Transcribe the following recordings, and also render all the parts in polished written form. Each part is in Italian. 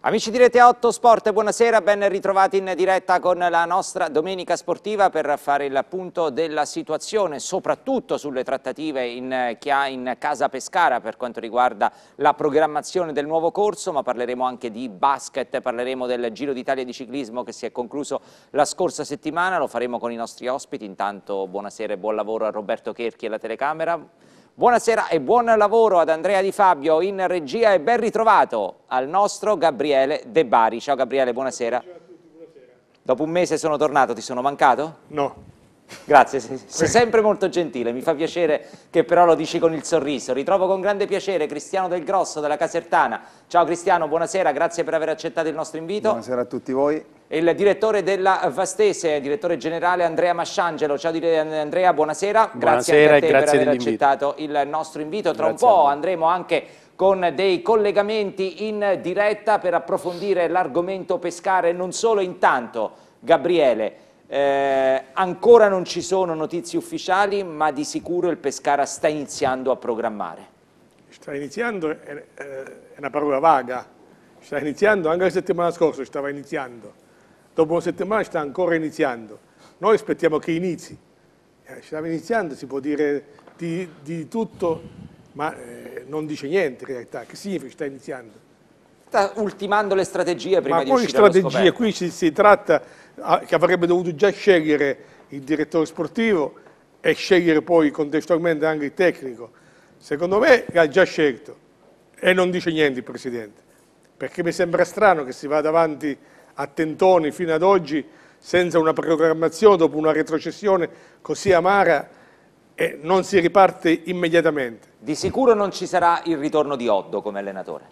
Amici di Rete 8 Sport, buonasera, ben ritrovati in diretta con la nostra domenica sportiva per fare il punto della situazione, soprattutto sulle trattative in casa Pescara per quanto riguarda la programmazione del nuovo corso, ma parleremo anche di basket, parleremo del Giro d'Italia di ciclismo che si è concluso la scorsa settimana, lo faremo con i nostri ospiti. Intanto buonasera e buon lavoro a Roberto Cherchi e alla telecamera. Buonasera e buon lavoro ad Andrea Di Fabio in regia e ben ritrovato al nostro Gabriele De Bari. Ciao Gabriele, buonasera. Ciao a tutti, buonasera. Dopo un mese sono tornato, ti sono mancato? No. Grazie, sei sempre molto gentile, mi fa piacere che però lo dici con il sorriso. Ritrovo con grande piacere Cristiano Del Grosso della Casertana. Ciao Cristiano, buonasera, grazie per aver accettato il nostro invito. Buonasera a tutti voi. E il direttore della Vastese, direttore generale Andrea Masciangelo. Ciao Andrea, buonasera. Grazie a te per aver accettato il nostro invito. Tra un po' andremo anche con dei collegamenti in diretta per approfondire l'argomento Pescara e non solo. Intanto, Gabriele, ancora non ci sono notizie ufficiali, ma di sicuro il Pescara sta iniziando a programmare. Sta iniziando è una parola vaga. Sta iniziando, anche la settimana scorsa stava iniziando. Dopo una settimana sta ancora iniziando. Noi aspettiamo che inizi. Stava iniziando, si può dire di tutto, ma non dice niente in realtà. Che significa che sta iniziando? Sta ultimando le strategie prima ma di uscire allo scoperto. Ma poi strategie, qui si tratta che avrebbe dovuto già scegliere il direttore sportivo e scegliere poi contestualmente anche il tecnico. Secondo me ha già scelto e non dice niente il Presidente, perché mi sembra strano che si vada avanti a tentoni fino ad oggi senza una programmazione dopo una retrocessione così amara e non si riparte immediatamente. Di sicuro non ci sarà il ritorno di Oddo come allenatore.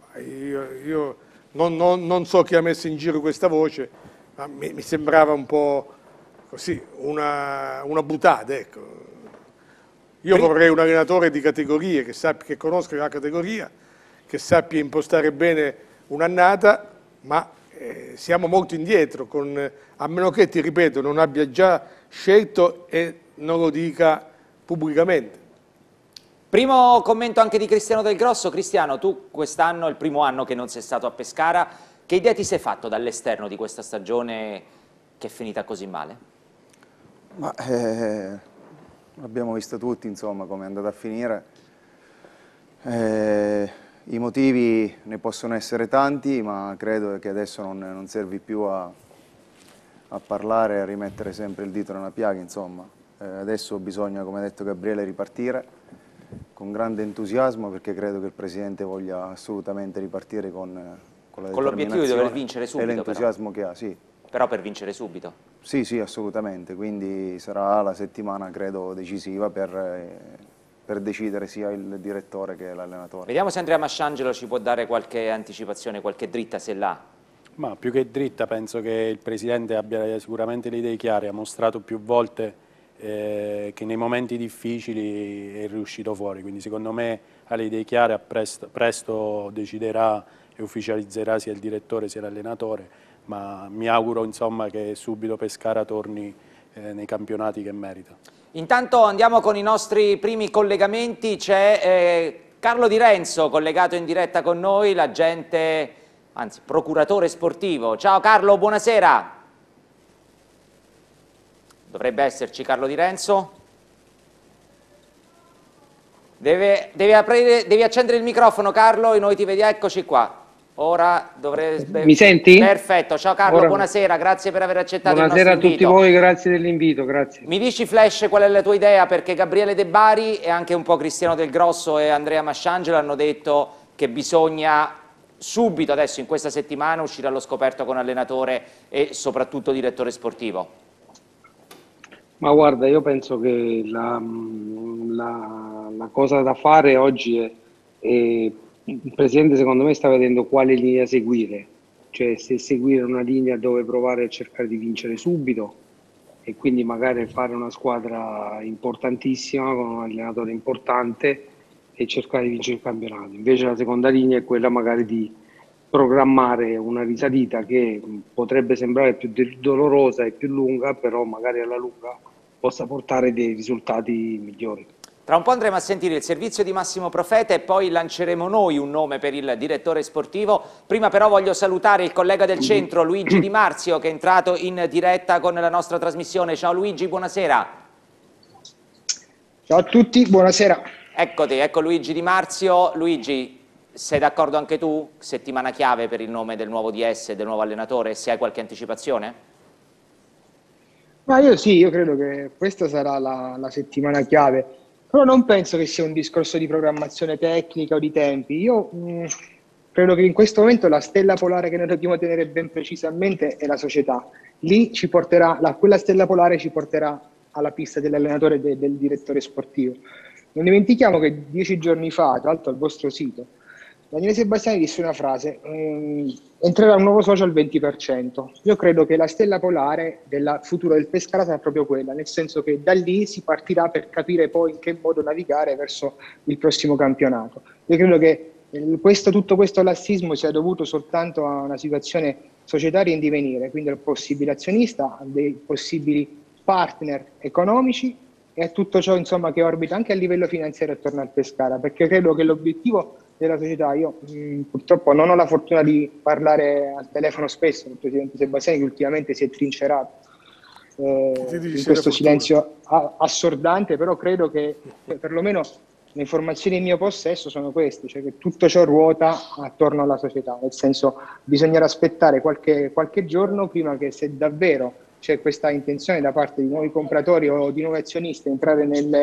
Io non so chi ha messo in giro questa voce, ma mi sembrava un po' così, una buttata, ecco. Io vorrei un allenatore di categorie, che conosca la categoria, che sappia impostare bene un'annata, ma siamo molto indietro, a meno che, ti ripeto, non abbia già scelto e non lo dica pubblicamente. Primo commento anche di Cristiano Del Grosso. Cristiano, tu quest'anno è il primo anno che non sei stato a Pescara, che idea ti sei fatto dall'esterno di questa stagione che è finita così male? Ma, l'abbiamo visto tutti, insomma, come è andata a finire. I motivi ne possono essere tanti, ma credo che adesso non servi più a parlare e a rimettere sempre il dito nella piaga, insomma. Adesso bisogna, come ha detto Gabriele, ripartire con grande entusiasmo, perché credo che il Presidente voglia assolutamente ripartire con l'obiettivo di dover vincere subito. E l'entusiasmo che ha, sì. Però per vincere subito? Sì, sì, assolutamente, quindi sarà la settimana, credo, decisiva per decidere sia il direttore che l'allenatore. Vediamo se Andrea Masciangelo ci può dare qualche anticipazione, qualche dritta se l'ha. Ma più che dritta penso che il Presidente abbia sicuramente le idee chiare, ha mostrato più volte che nei momenti difficili è riuscito fuori, quindi secondo me ha le idee chiare, presto deciderà e ufficializzerà sia il direttore sia l'allenatore, ma mi auguro insomma che subito Pescara torni nei campionati che merita. Intanto andiamo con i nostri primi collegamenti, c'è Carlo Di Renzo collegato in diretta con noi, l'agente, anzi procuratore sportivo. Ciao Carlo, buonasera. Dovrebbe esserci Carlo Di Renzo. Devi accendere il microfono Carlo e noi ti vediamo, eccoci qua. Ora dovrebbe... Mi senti? Perfetto, ciao Carlo, buonasera, grazie per aver accettato il nostro invito. Buonasera a tutti voi, grazie dell'invito, grazie. Mi dici Flash qual è la tua idea, perché Gabriele De Bari e anche un po' Cristiano Del Grosso e Andrea Masciangelo hanno detto che bisogna subito, adesso in questa settimana, uscire allo scoperto con allenatore e soprattutto direttore sportivo. Ma guarda, io penso che la cosa da fare oggi è il Presidente secondo me sta vedendo quale linea seguire, cioè se seguire una linea dove provare a cercare di vincere subito e quindi magari fare una squadra importantissima con un allenatore importante e cercare di vincere il campionato. Invece la seconda linea è quella magari di programmare una risalita che potrebbe sembrare più dolorosa e più lunga, però magari alla lunga possa portare dei risultati migliori. Tra un po' andremo a sentire il servizio di Massimo Profeta e poi lanceremo noi un nome per il direttore sportivo. Prima però voglio salutare il collega del centro, Luigi Di Marzio, che è entrato in diretta con la nostra trasmissione. Ciao Luigi, buonasera. Ciao a tutti, buonasera. Eccoti, ecco Luigi Di Marzio. Luigi, sei d'accordo anche tu? Settimana chiave per il nome del nuovo DS, del nuovo allenatore, se hai qualche anticipazione? Ma io sì, io credo che questa sarà la settimana chiave, però non penso che sia un discorso di programmazione tecnica o di tempi. Io credo che in questo momento la stella polare che noi dobbiamo tenere ben precisamente è la società. Lì ci porterà, quella stella polare ci porterà alla pista dell'allenatore e del direttore sportivo. Non dimentichiamo che 10 giorni fa, tra l'altro al vostro sito, Daniele Sebastiani disse una frase: entrerà un nuovo socio al 20%. Io credo che la stella polare del futuro del Pescara sarà proprio quella, nel senso che da lì si partirà per capire poi in che modo navigare verso il prossimo campionato. Io credo che tutto questo lassismo sia dovuto soltanto a una situazione societaria in divenire, quindi al possibile azionista, a dei possibili partner economici e a tutto ciò, insomma, che orbita anche a livello finanziario attorno al Pescara, perché credo che l'obiettivo della società, io purtroppo non ho la fortuna di parlare al telefono spesso con il presidente Sebastiani, che ultimamente si è trincerato in questo silenzio assordante, però credo che perlomeno le informazioni in mio possesso sono queste, cioè che tutto ciò ruota attorno alla società, nel senso bisognerà aspettare qualche giorno prima che, se davvero c'è questa intenzione da parte di nuovi compratori o di nuovi azionisti entrare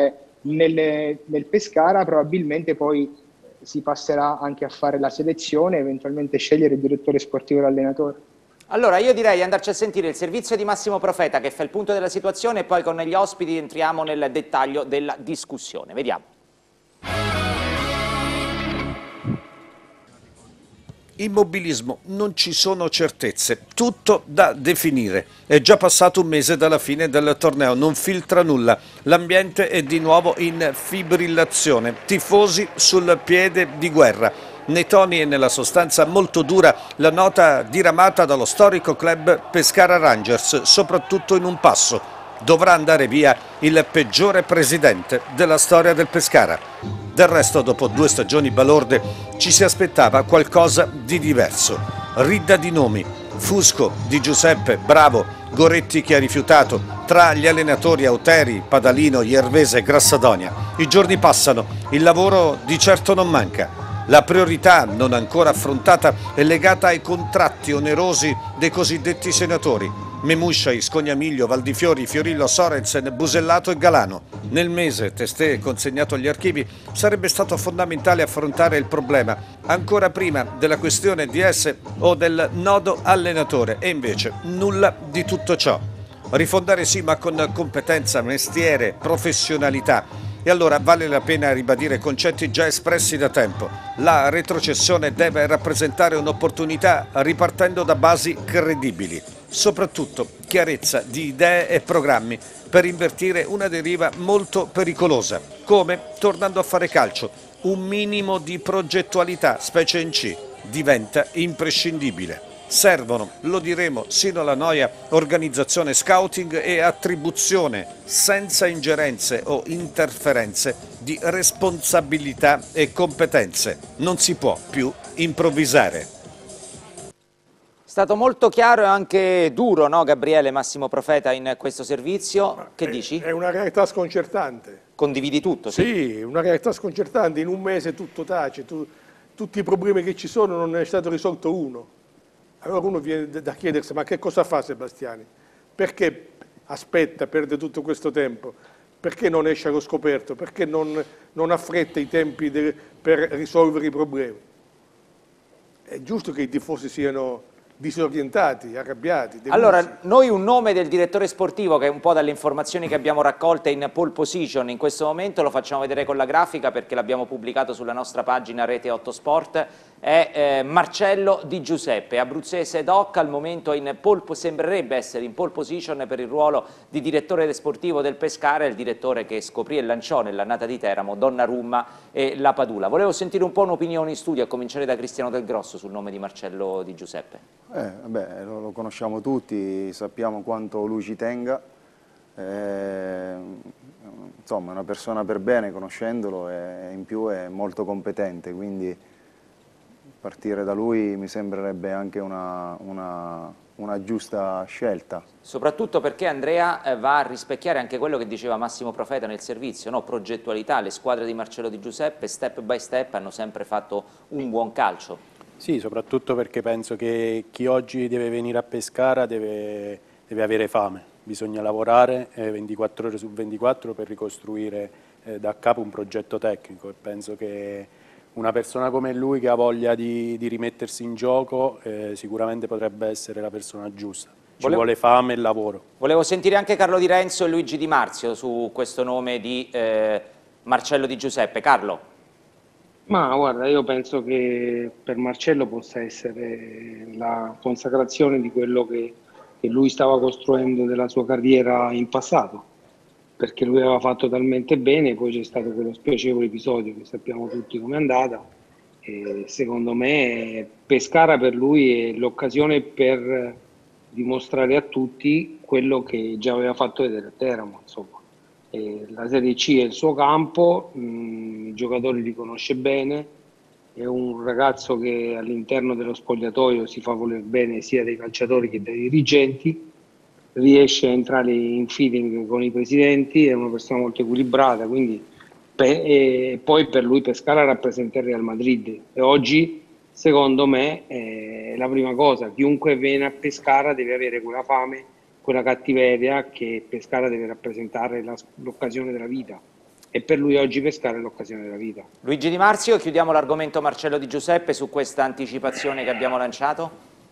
nel Pescara, probabilmente poi si passerà anche a fare la selezione e eventualmente scegliere il direttore sportivo e l'allenatore. Allora io direi di andarci a sentire il servizio di Massimo Profeta che fa il punto della situazione e poi con gli ospiti entriamo nel dettaglio della discussione. Vediamo. Immobilismo, non ci sono certezze, tutto da definire. È già passato un mese dalla fine del torneo, non filtra nulla. L'ambiente è di nuovo in fibrillazione, tifosi sul piede di guerra. Nei toni e nella sostanza molto dura la nota diramata dallo storico club Pescara Rangers, soprattutto in un passo. Dovrà andare via il peggiore presidente della storia del Pescara. Del resto, dopo 2 stagioni balorde, ci si aspettava qualcosa di diverso. Ridda di nomi: Fusco, Di Giuseppe, Bravo, Goretti che ha rifiutato, tra gli allenatori Auteri, Padalino, Iervese e Grassadonia. I giorni passano, il lavoro di certo non manca. La priorità non ancora affrontata è legata ai contratti onerosi dei cosiddetti senatori. Memuscia, Scognamiglio, Valdifiori, Fiorillo, Sorensen, Busellato e Galano. Nel mese testé consegnato agli archivi sarebbe stato fondamentale affrontare il problema ancora prima della questione DS o del nodo allenatore, e invece nulla di tutto ciò. Rifondare sì, ma con competenza, mestiere, professionalità. E allora vale la pena ribadire concetti già espressi da tempo. La retrocessione deve rappresentare un'opportunità ripartendo da basi credibili. Soprattutto chiarezza di idee e programmi per invertire una deriva molto pericolosa. Come? Tornando a fare calcio. Un minimo di progettualità, specie in C, diventa imprescindibile. Servono, lo diremo, sino alla noia, organizzazione, scouting e attribuzione, senza ingerenze o interferenze, di responsabilità e competenze. Non si può più improvvisare. È stato molto chiaro e anche duro, no, Gabriele Massimo Profeta, in questo servizio. Che dici? È una realtà sconcertante. Condividi tutto? Sì, una realtà sconcertante. In un mese tutto tace, tutti i problemi che ci sono non è stato risolto uno. Allora uno viene da chiedersi: ma che cosa fa Sebastiani? Perché aspetta, perde tutto questo tempo? Perché non esce allo scoperto? Perché non affretta i tempi per risolvere i problemi? È giusto che i tifosi siano disorientati, arrabbiati. Delusi. Allora, noi un nome del direttore sportivo, che è un po' dalle informazioni che abbiamo raccolte in pole position in questo momento, lo facciamo vedere con la grafica perché l'abbiamo pubblicato sulla nostra pagina Rete 8 Sport, è Marcello Di Giuseppe, abruzzese doc, al momento sembrerebbe essere in pole position per il ruolo di direttore sportivo del Pescara, il direttore che scoprì e lanciò nell'annata di Teramo Donnarumma e La Padula. Volevo sentire un po' un'opinione in studio, a cominciare da Cristiano Del Grosso sul nome di Marcello Di Giuseppe. Vabbè, lo conosciamo tutti, sappiamo quanto lui ci tenga, insomma, è una persona per bene, conoscendolo, e in più è molto competente, quindi partire da lui mi sembrerebbe anche una giusta scelta. Soprattutto perché Andrea va a rispecchiare anche quello che diceva Massimo Profeta nel servizio, no? Progettualità, le squadre di Marcello Di Giuseppe step by step hanno sempre fatto un buon calcio. Sì, soprattutto perché penso che chi oggi deve venire a Pescara deve avere fame, bisogna lavorare 24 ore su 24 per ricostruire da capo un progetto tecnico, e penso che una persona come lui, che ha voglia di rimettersi in gioco, sicuramente potrebbe essere la persona giusta. Ci vuole fame e lavoro. Volevo sentire anche Carlo Di Renzo e Luigi Di Marzio su questo nome di Marcello Di Giuseppe. Carlo. Ma guarda, io penso che per Marcello possa essere la consacrazione di quello che lui stava costruendo della sua carriera in passato, perché lui aveva fatto talmente bene, poi c'è stato quello spiacevole episodio che sappiamo tutti com'è andata, e secondo me Pescara per lui è l'occasione per dimostrare a tutti quello che già aveva fatto vedere a Teramo, insomma. La Serie C è il suo campo, i giocatori li conosce bene, è un ragazzo che all'interno dello spogliatoio si fa voler bene sia dai calciatori che dai dirigenti, riesce a entrare in feeling con i presidenti, è una persona molto equilibrata, quindi e poi per lui Pescara rappresenta il Real Madrid, e oggi secondo me la prima cosa, chiunque viene a Pescara deve avere quella fame, quella cattiveria che Pescara deve rappresentare l'occasione della vita, e per lui oggi Pescara è l'occasione della vita. Luigi Di Marzio, chiudiamo l'argomento Marcello Di Giuseppe su questa anticipazione che abbiamo lanciato.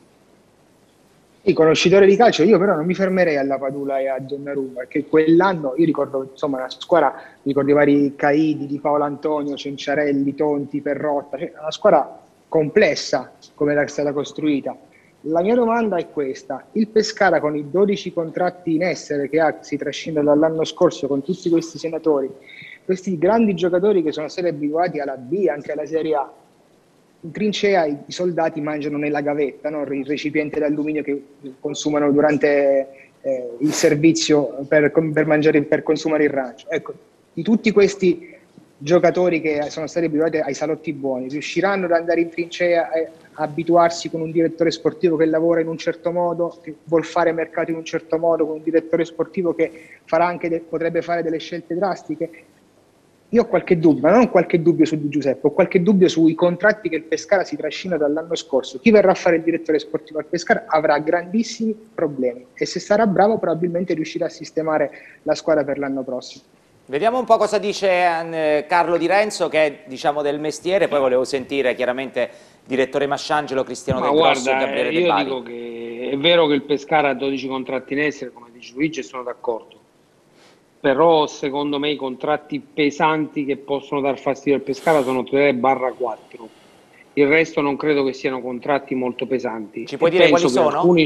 Sì, conoscitore di calcio, io però non mi fermerei alla Padula e a Donnarumma, perché quell'anno io ricordo, insomma, la squadra, ricordo i vari Caidi, Di Paolo Antonio, Cenciarelli, Tonti, Perrotta, cioè una squadra complessa come era stata costruita. La mia domanda è questa: il Pescara, con i 12 contratti in essere che ha, si trascina dall'anno scorso, con tutti questi senatori, questi grandi giocatori che sono stati abituati alla B, anche alla Serie A, in trincea i soldati mangiano nella gavetta, no? Il recipiente d'alluminio che consumano durante il servizio per mangiare, per consumare il rancio. Ecco, di tutti questi giocatori che sono stati abituati ai salotti buoni, riusciranno ad andare in trincea e abituarsi con un direttore sportivo che lavora in un certo modo, che vuol fare mercato in un certo modo, con un direttore sportivo che farà anche potrebbe fare delle scelte drastiche? Io ho qualche dubbio, ma non qualche dubbio su Di Giuseppe, ho qualche dubbio sui contratti che il Pescara si trascina dall'anno scorso. Chi verrà a fare il direttore sportivo al Pescara avrà grandissimi problemi, e se sarà bravo probabilmente riuscirà a sistemare la squadra per l'anno prossimo. Vediamo un po' cosa dice Carlo Di Renzo, che è, diciamo, del mestiere, poi volevo sentire chiaramente direttore Masciangelo, Cristiano Del Grosso e Gabriele De Bari. Io dico che è vero che il Pescara ha 12 contratti in essere, come dice Luigi, e sono d'accordo. Però secondo me i contratti pesanti che possono dar fastidio al Pescara sono 3/4. Il resto non credo che siano contratti molto pesanti. Ci puoi dire quali sono?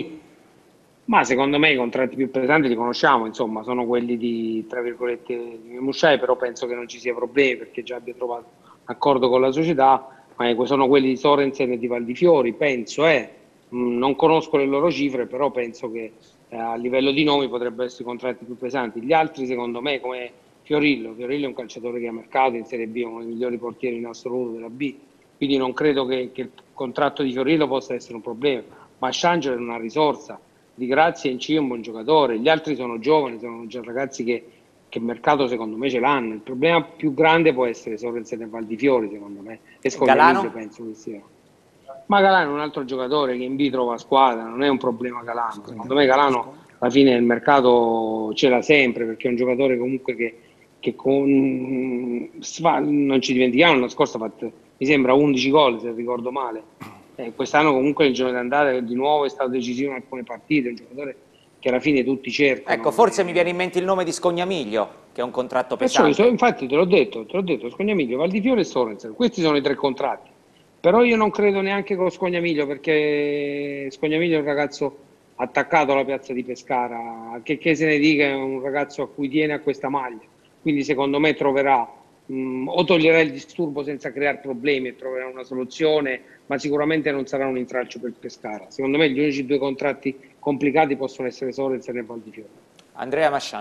Ma secondo me i contratti più pesanti li conosciamo, insomma, sono quelli di, tra virgolette, di Musciai, però penso che non ci sia problemi perché già abbia trovato accordo con la società, ma sono quelli di Sorensen e di Valdifiori, penso, non conosco le loro cifre, però penso che a livello di nomi potrebbero essere contratti più pesanti. Gli altri secondo me, come Fiorillo è un calciatore che ha mercato in Serie B, è uno dei migliori portieri in assoluto della B, quindi non credo che il contratto di Fiorillo possa essere un problema. Ma Masciangelo è una risorsa, Di Grazia in C è un buon giocatore, gli altri sono giovani, sono già ragazzi che mercato secondo me ce l'hanno. Il problema più grande può essere Sorensen e Valdifiori, secondo me, e Scogliamiglio penso che sia. Ma Galano è un altro giocatore che in B trova squadra, non è un problema Galano. Secondo me Galano alla fine il mercato ce l'ha sempre, perché è un giocatore comunque che non ci dimentichiamo, l'anno scorso ha fatto, mi sembra, 11 gol se ricordo male. Quest'anno comunque il giorno di andata di nuovo è stato decisivo in alcune partite, un giocatore che alla fine tutti cercano. Ecco, forse mi viene in mente il nome di Scognamiglio, che è un contratto pesante. Infatti te l'ho detto, Scognamiglio, Valdifiori e Sorensen, questi sono i 3 contratti. Però io non credo neanche con Scognamiglio, perché Scognamiglio è un ragazzo attaccato alla piazza di Pescara, che se ne dica, è un ragazzo a cui tiene a questa maglia, quindi secondo me troverà o toglierà il disturbo senza creare problemi e troverà una soluzione, ma sicuramente non sarà un intralcio per il Pescara. Secondo me gli unici 2 contratti complicati possono essere Sorensen e Valdifiori. Andrea Masciangelo.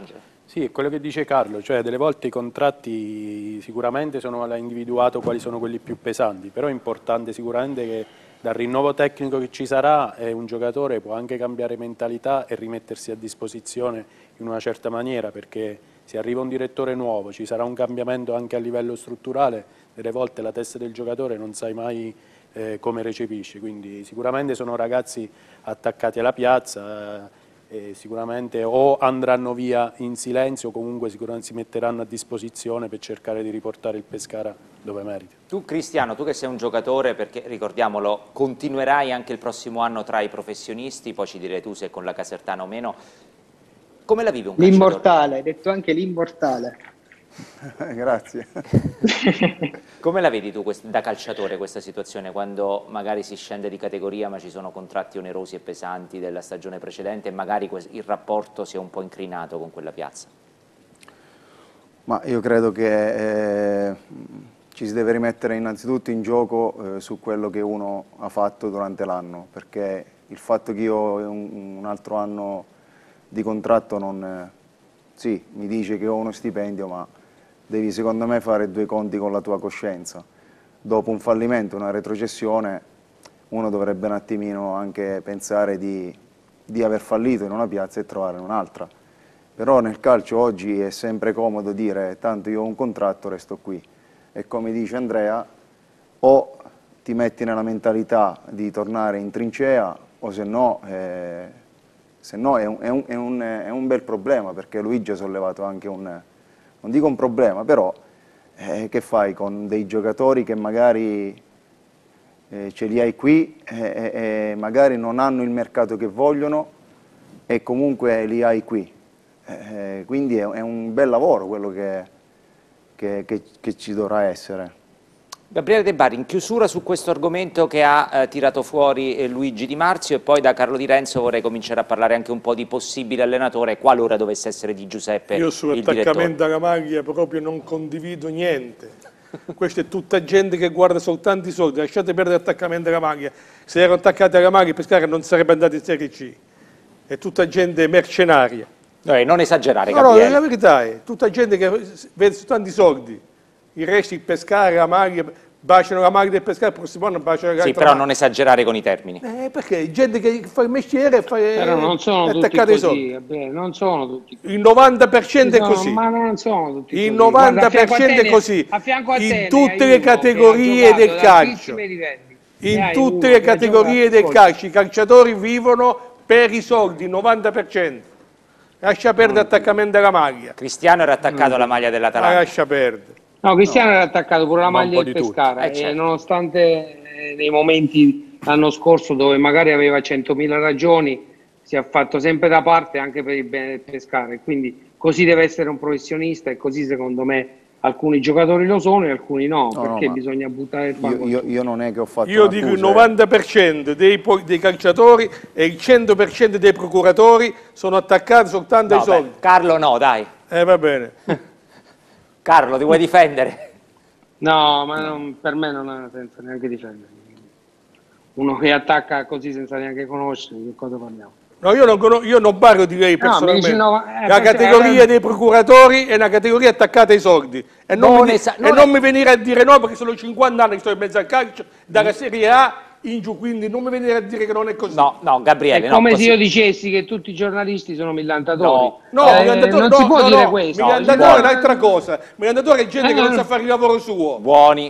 Sì, è quello che dice Carlo, cioè delle volte i contratti sicuramente l'ha individuato quali sono quelli più pesanti, però è importante sicuramente che dal rinnovo tecnico che ci sarà un giocatore può anche cambiare mentalità e rimettersi a disposizione in una certa maniera, perché se arriva un direttore nuovo, ci sarà un cambiamento anche a livello strutturale, delle volte la testa del giocatore non sai mai come recepisce, quindi sicuramente sono ragazzi attaccati alla piazza, sicuramente o andranno via in silenzio o comunque sicuramente si metteranno a disposizione per cercare di riportare il Pescara dove merita. Tu Cristiano, tu che sei un giocatore, perché ricordiamolo, continuerai anche il prossimo anno tra i professionisti, poi ci direi tu se con la Casertana o meno, come la vive un calciatore? L'immortale, hai detto anche l'immortale. Grazie. Come la vedi tu da calciatore questa situazione, quando magari si scende di categoria ma ci sono contratti onerosi e pesanti della stagione precedente e magari il rapporto sia un po' incrinato con quella piazza? Ma io credo che ci si deve rimettere innanzitutto in gioco su quello che uno ha fatto durante l'anno, perché il fatto che io ho un altro anno di contratto non... sì, mi dice che ho uno stipendio, ma devi secondo me fare due conti con la tua coscienza. Dopo un fallimento, una retrocessione, uno dovrebbe un attimino anche pensare di aver fallito in una piazza e trovare un'altra. Però nel calcio oggi è sempre comodo dire tanto io ho un contratto, resto qui. E come dice Andrea, o ti metti nella mentalità di tornare in trincea o se no è un bel problema, perché Luigi ha sollevato anche non dico un problema, però che fai con dei giocatori che magari ce li hai qui e magari non hanno il mercato che vogliono e comunque li hai qui. Quindi è un bel lavoro quello che ci dovrà essere. Gabriele De Bari, in chiusura su questo argomento che ha tirato fuori Luigi Di Marzio, e poi da Carlo Di Renzo vorrei cominciare a parlare anche un po' di possibile allenatore qualora dovesse essere Di Giuseppe il direttore. Io sull'attaccamento alla maglia proprio non condivido niente. Questa è tutta gente che guarda soltanto i soldi, lasciate perdere l'attaccamento alla maglia. Se erano attaccati alla maglia, Pescara non sarebbe andato in Serie C. È tutta gente mercenaria. Non esagerare, No, Gabriele. no, la verità è tutta gente che vede soltanto i soldi. Il resto, il Pescara, la maglia, baciano la maglia del Pescara, il prossimo anno baciano la Sì, però non esagerare con i termini. Perché gente che fa il mestiere Però non sono tutti così, non sono tutti così. Il 90% è così. Ma non sono tutti così. Il 90% è così. A fianco a te in tutte le categorie del calcio. In tutte le categorie del calcio i calciatori vivono per i soldi, il 90%. Lascia perdere l'attaccamento alla maglia. Cristiano era attaccato alla maglia dell'Atalanta. Lascia perdere. No, Cristiano era attaccato pure alla maglia del Pescara e certo. nonostante nei momenti l'anno scorso dove magari aveva 100.000 ragioni si è fatto sempre da parte anche per il bene del Pescara e quindi così deve essere un professionista e così secondo me alcuni giocatori lo sono e alcuni no, perché bisogna buttare il fango. Io non è che ho fatto Io dico il 90% dei calciatori e il 100% dei procuratori sono attaccati soltanto ai soldi. Carlo no, dai. Va bene. Carlo, ti vuoi difendere? No, ma per me non ha senso neanche difendere. Uno che attacca così senza neanche conoscere, di cosa parliamo? No, io non parlo di lei personalmente. La perché categoria dei procuratori è una categoria attaccata ai soldi. E non mi venire a dire no, perché sono 50 anni che sto in mezzo al calcio, dalla Serie A in giù, quindi non mi venire a dire che non è così. No, Gabriele, è come se io dicessi che tutti i giornalisti sono millantatori. Non si può dire questo. Millantatore è un'altra cosa. Millantatore è gente che non sa fare il lavoro suo.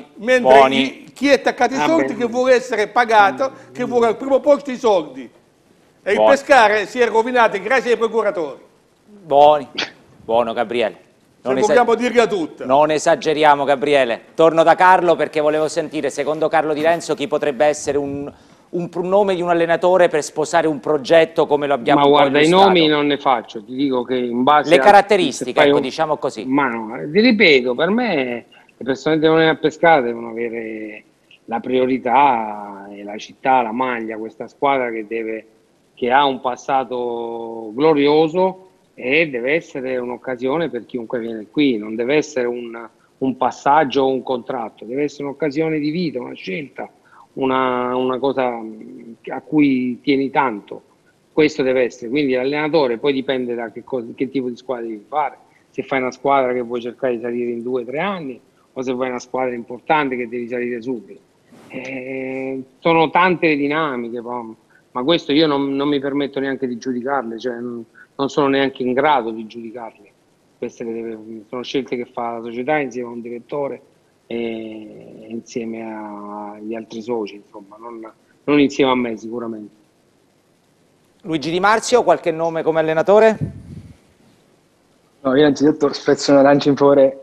Mentre chi è attaccato ai soldi che vuole essere pagato, che vuole al primo posto i soldi. E il Pescara si è rovinato grazie ai procuratori. Buono Gabriele. Se vogliamo dirla tutta. Non esageriamo Gabriele. Torno da Carlo perché volevo sentire, secondo Carlo Di Renzo, chi potrebbe essere un nome di un allenatore per sposare un progetto come lo abbiamo illustrato. Ma guarda, i nomi non ne faccio, ti dico che in base le caratteristiche, ecco, diciamo così. Ma no, ti ripeto, per me le persone che devono venire a pescare devono avere la priorità e la città, la maglia, questa squadra che ha un passato glorioso e deve essere un'occasione per chiunque viene qui, non deve essere un passaggio o un contratto, deve essere un'occasione di vita, una scelta, una cosa a cui tieni tanto. Questo deve essere, quindi l'allenatore poi dipende da che tipo di squadra devi fare. se fai una squadra che vuoi cercare di salire in 2 o 3 anni o se fai una squadra importante che devi salire subito. Sono tante le dinamiche, ma questo io non mi permetto neanche di giudicarle, cioè non sono neanche in grado di giudicarle. Queste sono scelte che fa la società insieme a un direttore e insieme agli altri soci, insomma, non insieme a me sicuramente. Luigi Di Marzio, qualche nome come allenatore? No, io innanzitutto spezzo una lancia in favore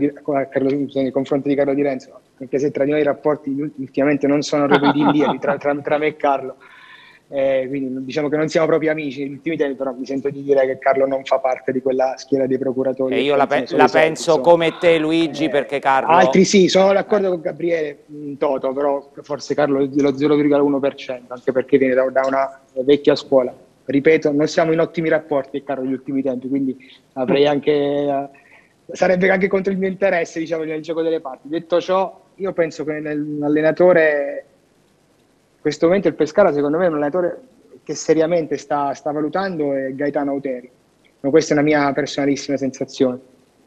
nei confronti di Carlo Di Renzo, anche se tra di noi i rapporti ultimamente non sono proprio idilliaci tra me e Carlo. Quindi diciamo che non siamo proprio amici negli ultimi tempi, però mi sento di dire che Carlo non fa parte di quella schiera dei procuratori. E io la penso come te, Luigi, perché Carlo... Altri sì, sono d'accordo con Gabriele in toto, però forse Carlo è dello 0,1%, anche perché viene da una vecchia scuola. Ripeto, non siamo in ottimi rapporti, Carlo, negli ultimi tempi, quindi avrei anche... sarebbe anche contro il mio interesse, diciamo, nel gioco delle parti. Detto ciò, io penso che l'allenatore... In questo momento il Pescara secondo me è un allenatore che seriamente sta valutando è Gaetano Auteri, ma questa è una mia personalissima sensazione.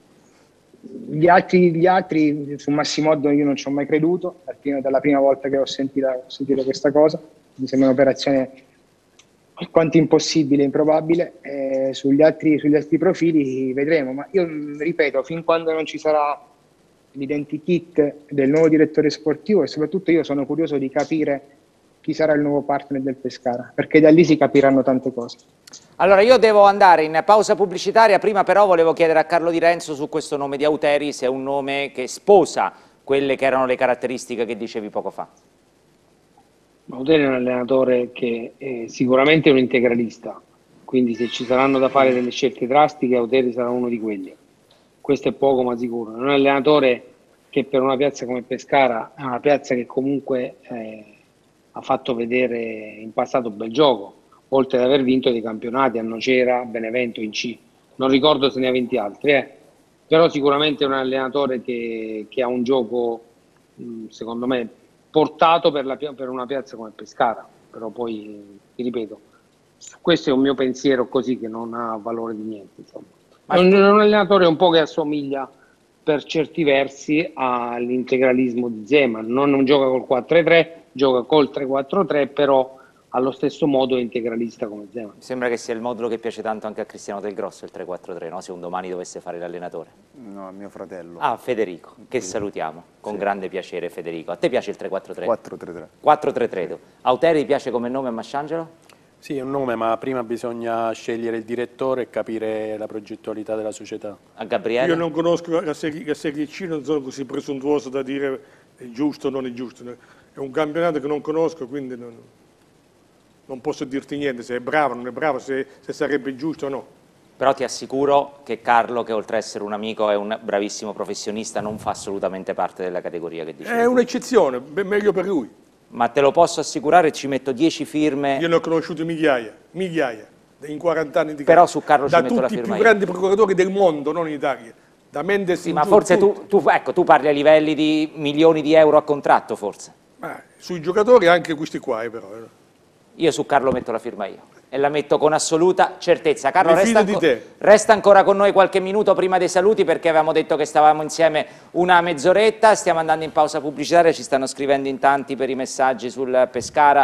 Gli altri su Massimoddo io non ci ho mai creduto, dalla prima volta che ho sentito questa cosa, mi sembra un'operazione alquanto impossibile, improbabile. Sugli altri profili vedremo, ma io ripeto, fin quando non ci sarà l'identikit del nuovo direttore sportivo, e soprattutto io sono curioso di capire chi sarà il nuovo partner del Pescara, perché da lì si capiranno tante cose. Allora io devo andare in pausa pubblicitaria, prima però volevo chiedere a Carlo Di Renzo su questo nome di Auteri se è un nome che sposa quelle che erano le caratteristiche che dicevi poco fa. Auteri è un allenatore che è sicuramente un integralista, quindi se ci saranno da fare delle scelte drastiche Auteri sarà uno di quelli. Questo è poco ma sicuro. È un allenatore che per una piazza come Pescara è una piazza che comunque ha fatto vedere in passato un bel gioco, oltre ad aver vinto dei campionati a Nocera, Benevento, in C. Non ricordo se ne ha vinti altri, però sicuramente è un allenatore che ha un gioco, secondo me, portato per una piazza come Pescara. Però poi, ti ripeto, questo è un mio pensiero così che non ha valore di niente. Insomma. È un allenatore un po' che assomiglia per certi versi all'integralismo di Zeman, non gioca col 4-3, gioca col 3-4-3, però allo stesso modo è integralista come Zeman. Mi sembra che sia il modulo che piace tanto anche a Cristiano Del Grosso, il 3-4-3, no? Se un domani dovesse fare l'allenatore. No, a mio fratello. Ah, Federico, che salutiamo, con grande piacere Federico. A te piace il 3-4-3? 4-3-3. 4-3-3. Auteri piace come nome a Masciangelo? Sì, è un nome, ma prima bisogna scegliere il direttore e capire la progettualità della società. A Gabriele? Io non conosco la Serie C, non sono così presuntuoso da dire è giusto o non è giusto. È un campionato che non conosco, quindi non posso dirti niente, se è bravo o non è bravo, se sarebbe giusto o no. Però ti assicuro che Carlo, che oltre ad essere un amico è un bravissimo professionista, non fa assolutamente parte della categoria che dicevi. È un'eccezione, meglio per lui. Ma te lo posso assicurare, ci metto 10 firme. Io ne ho conosciuti migliaia, in 40 anni di carriera. Però su Carlo ci metto la firma da tutti i più io. grandi procuratori del mondo, non in Italia. Da Mendes Sì, in ma giù, forse tutti. tu parli a livelli di milioni di euro a contratto, forse. Sui giocatori anche questi qua, però. Io su Carlo metto la firma io. E la metto con assoluta certezza. Carlo, Mi fido di te. resta ancora con noi qualche minuto prima dei saluti, perché avevamo detto che stavamo insieme una mezz'oretta. Stiamo andando in pausa pubblicitaria, ci stanno scrivendo in tanti per i messaggi sul Pescara,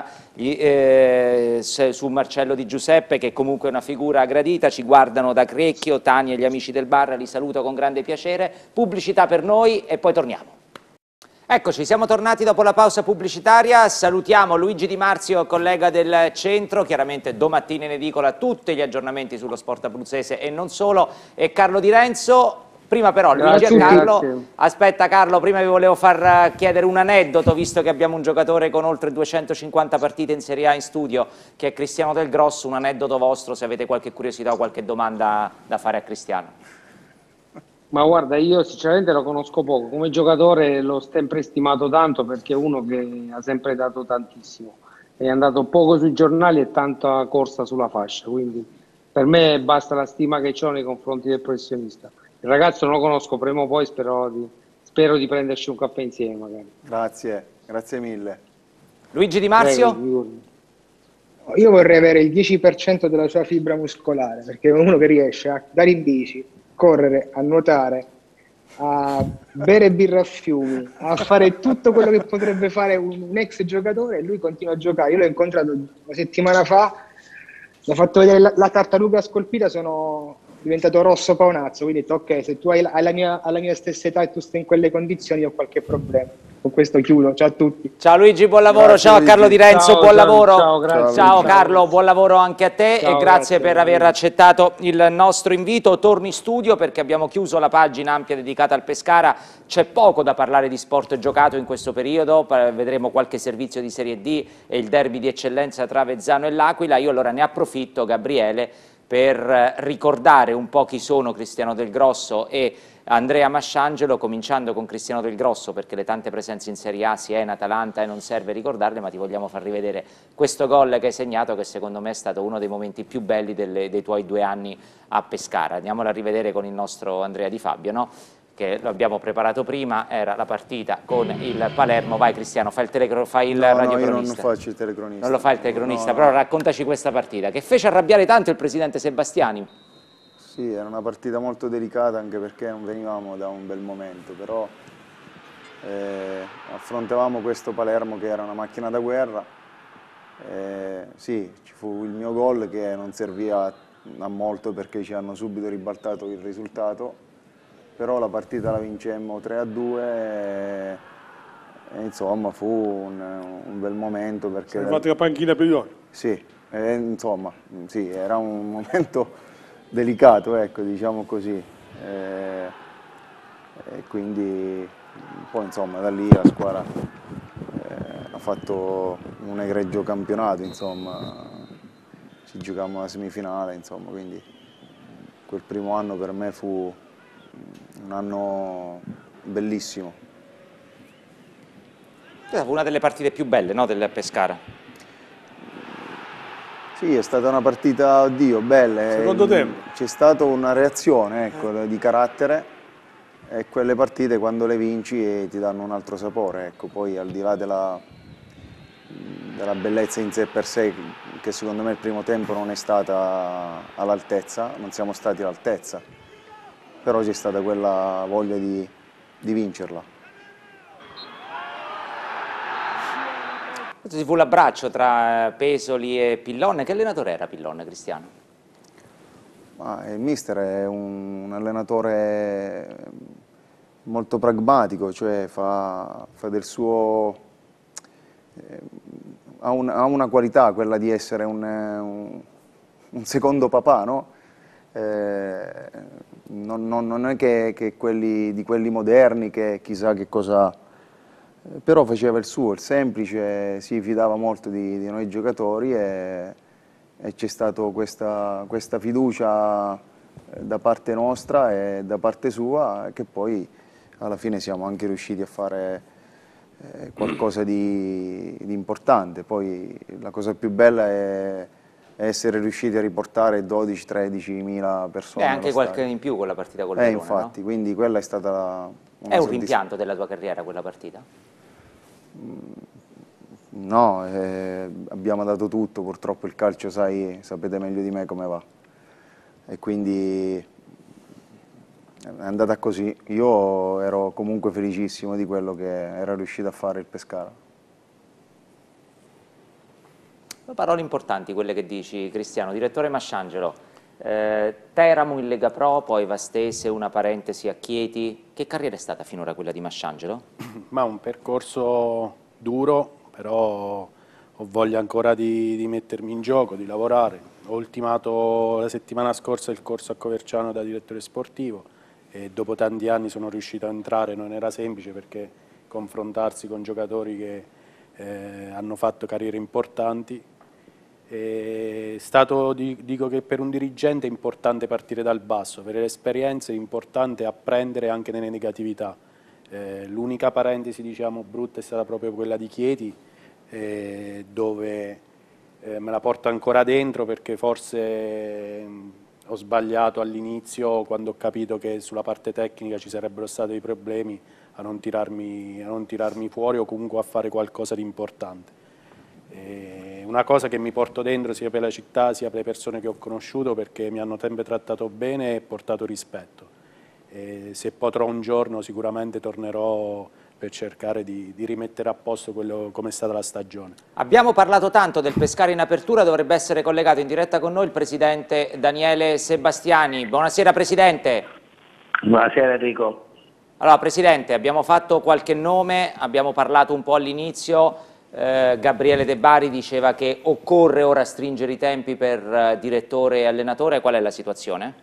su Marcello Di Giuseppe, che comunque è una figura gradita. Ci guardano da Crecchio, Tani e gli amici del bar, li saluto con grande piacere. Pubblicità per noi e poi torniamo. Eccoci, siamo tornati dopo la pausa pubblicitaria, salutiamo Luigi Di Marzio, collega del centro, chiaramente domattina in edicola tutti gli aggiornamenti sullo sport abruzzese e non solo, e Carlo Di Renzo. Prima però, Luigi e Carlo, aspetta Carlo, prima vi volevo far chiedere un aneddoto, visto che abbiamo un giocatore con oltre 250 partite in Serie A in studio, che è Cristiano Del Grosso, un aneddoto vostro, se avete qualche curiosità o qualche domanda da fare a Cristiano. Ma guarda, io sinceramente lo conosco poco, come giocatore l'ho sempre stimato tanto perché è uno che ha sempre dato tantissimo, è andato poco sui giornali e tanta corsa sulla fascia, quindi per me basta la stima che ho nei confronti del professionista. Il ragazzo non lo conosco, prima o poi spero di prenderci un caffè insieme magari. Grazie mille. Luigi Di Marzio? Prego. Io vorrei avere il 10% della sua fibra muscolare, perché è uno che riesce a andare in bici, correre, a nuotare, a bere birra a fiumi, a fare tutto quello che potrebbe fare un ex giocatore, e lui continua a giocare. Io l'ho incontrato una settimana fa, mi ha fatto vedere la tartaruga scolpita, sono diventato rosso paonazzo, quindi ho detto ok, se tu hai la mia stessa età e tu stai in quelle condizioni, ho qualche problema. Con questo chiudo, ciao a tutti. Ciao Luigi, buon lavoro. Grazie, ciao a Carlo Luigi. Di Renzo, Ciao, buon Gianni, lavoro. ciao, grazie. Ciao Luigi. Carlo, buon lavoro anche a te Ciao, e grazie grazie, per aver accettato il nostro invito. Torno in studio perché abbiamo chiuso la pagina ampia dedicata al Pescara. C'è poco da parlare di sport giocato in questo periodo, vedremo qualche servizio di Serie D e il derby di eccellenza tra Avezzano e l'Aquila. Io allora ne approfitto, Gabriele, per ricordare un po' chi sono Cristiano Del Grosso e Andrea Masciangelo, cominciando con Cristiano Del Grosso, perché le tante presenze in Serie A, Siena, Atalanta, e non serve ricordarle, ma ti vogliamo far rivedere questo gol che hai segnato, che secondo me è stato uno dei momenti più belli dei tuoi 2 anni a Pescara. Andiamolo a rivedere con il nostro Andrea Di Fabio, no? Che lo abbiamo preparato prima, era la partita con il Palermo. Vai Cristiano, fai il No, radiocronista. io non faccio il telecronista. Non lo fai il telecronista, No. però raccontaci questa partita, che fece arrabbiare tanto il presidente Sebastiani. Sì, era una partita molto delicata anche perché non venivamo da un bel momento, però affrontavamo questo Palermo che era una macchina da guerra. Sì, ci fu il mio gol che non serviva a molto perché ci hanno subito ribaltato il risultato, però la partita la vincemmo 3-2 e insomma fu un bel momento perché... Siete fatti la panchina Priori? Sì, insomma, sì, era un momento delicato, ecco, diciamo così. E quindi poi insomma da lì la squadra ha fatto un egregio campionato, insomma, ci giocavamo la semifinale, insomma, quindi quel primo anno per me fu un anno bellissimo. Fu una delle partite più belle, no, del Pescara. Sì, è stata una partita, oddio, bella. Secondo tempo. C'è stata una reazione, ecco, di carattere, e quelle partite quando le vinci ti danno un altro sapore, ecco. Poi al di là della bellezza in sé per sé, che secondo me il primo tempo non è stata all'altezza, non siamo stati all'altezza, però c'è stata quella voglia di vincerla. Ci fu l'abbraccio tra Pesoli e Pillon. Che allenatore era Pillon, Cristiano? Il mister è un allenatore molto pragmatico, cioè fa del suo... ha una qualità, quella di essere un secondo papà, no? Non è che di quelli moderni che chissà che cosa... Però faceva il suo, il semplice, si fidava molto di noi giocatori e c'è stata questa fiducia da parte nostra e da parte sua, che poi alla fine siamo anche riusciti a fare qualcosa di importante. Poi la cosa più bella è essere riusciti a riportare 12-13 mila persone. E anche qualche in più con la partita col Verona, infatti, no? quindi quella è stata una È un rimpianto della tua carriera quella partita? No, abbiamo dato tutto, purtroppo il calcio, sapete meglio di me come va, e quindi è andata così. Io ero comunque felicissimo di quello che era riuscito a fare il Pescara. Parole importanti quelle che dici, Cristiano. Direttore Masciangelo, Teramo in Lega Pro, poi Vastese, una parentesi a Chieti. Che carriera è stata finora quella di Masciangelo? Ma un percorso duro, però ho voglia ancora di mettermi in gioco, di lavorare. Ho ultimato la settimana scorsa il corso a Coverciano da direttore sportivo e dopo tanti anni sono riuscito a entrare. Non era semplice perché confrontarsi con giocatori che hanno fatto carriere importanti. È stato, dico che per un dirigente è importante partire dal basso, per le esperienze è importante apprendere anche nelle negatività. L'unica parentesi, diciamo, brutta è stata proprio quella di Chieti, dove me la porto ancora dentro perché forse ho sbagliato all'inizio quando ho capito che sulla parte tecnica ci sarebbero stati dei problemi a non tirarmi fuori o comunque a fare qualcosa di importante. una cosa che mi porto dentro sia per la città sia per le persone che ho conosciuto, perché mi hanno sempre trattato bene e portato rispetto. E se potrò un giorno sicuramente tornerò per cercare di rimettere a posto quello come è stata la stagione. Abbiamo parlato tanto del Pescara in apertura, dovrebbe essere collegato in diretta con noi il presidente Daniele Sebastiani. Buonasera Presidente. Buonasera Enrico. Allora Presidente, abbiamo fatto qualche nome, abbiamo parlato un po' all'inizio, Gabriele De Bari diceva che occorre ora stringere i tempi per direttore e allenatore, qual è la situazione?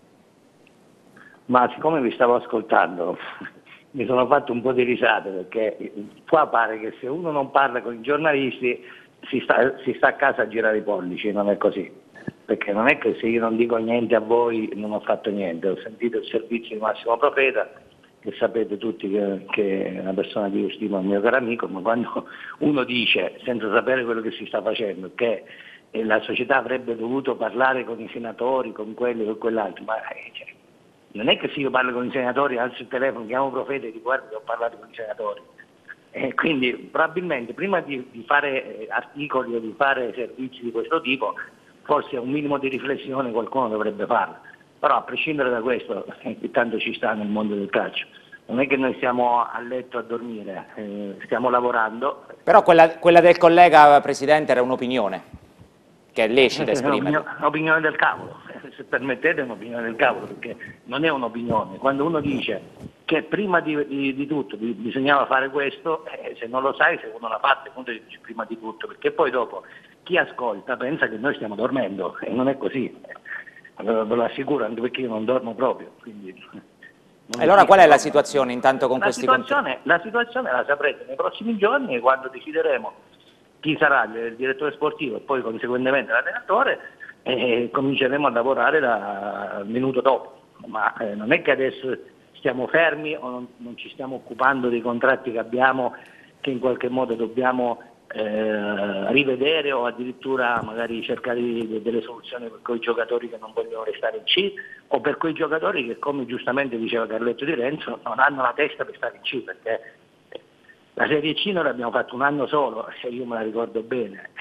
Ma siccome vi stavo ascoltando mi sono fatto un po' di risate, perché qua pare che se uno non parla con i giornalisti si sta a casa a girare i pollici, non è così, perché non è che se io non dico niente a voi non ho fatto niente. Ho sentito il servizio di Massimo Profeta, che sapete tutti che è una persona di cui stimo, un mio caro amico, ma quando uno dice, senza sapere quello che si sta facendo, che la società avrebbe dovuto parlare con i senatori, con quelli, con quell'altro, ma cioè, non è che se io parlo con i senatori, alzo il telefono, chiamo Profeta e dico guarda che ho parlato con i senatori. Quindi probabilmente prima di fare articoli o di fare servizi di questo tipo, forse un minimo di riflessione qualcuno dovrebbe farla. Però a prescindere da questo, tanto ci sta nel mondo del calcio. Non è che noi stiamo a letto a dormire, stiamo lavorando. Però quella del collega Presidente era un'opinione, che è lecita esprimere. Un'opinione del cavolo, se permettete è un'opinione del cavolo, perché non è un'opinione. Quando uno dice che prima di tutto bisognava fare questo, se non lo sai, se uno l'ha fatto, appunto dice prima di tutto, perché poi dopo chi ascolta pensa che noi stiamo dormendo, e non è così. Ve lo assicuro, anche perché io non dormo proprio. Quindi allora qual è la situazione intanto con questi contratti? La situazione la saprete nei prossimi giorni, quando decideremo chi sarà il direttore sportivo e poi conseguentemente l'allenatore, cominceremo a lavorare al minuto dopo. Ma non è che adesso stiamo fermi o non ci stiamo occupando dei contratti che abbiamo, che in qualche modo dobbiamo rivedere, o addirittura magari cercare delle soluzioni per quei giocatori che non vogliono restare in C, o per quei giocatori che, come giustamente diceva Carletto Di Renzo, non hanno la testa per stare in C, perché la Serie C noi l'abbiamo fatto un anno solo, se io me la ricordo bene.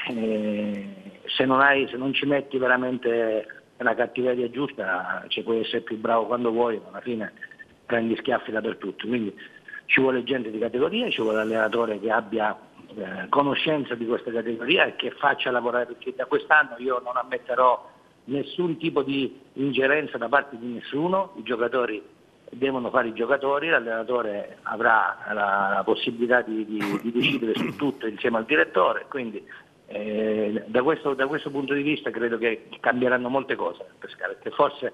Se non ci metti veramente la cattiveria giusta, ci puoi essere più bravo quando vuoi, ma alla fine prendi schiaffi dappertutto. Quindi ci vuole gente di categoria, ci vuole l'allenatore che abbia conoscenza di questa categoria e che faccia lavorare, perché da quest'anno io non ammetterò nessun tipo di ingerenza da parte di nessuno. I giocatori devono fare i giocatori, l'allenatore avrà la possibilità di decidere su tutto insieme al direttore, quindi da questo punto di vista credo che cambieranno molte cose per Pescara, perché forse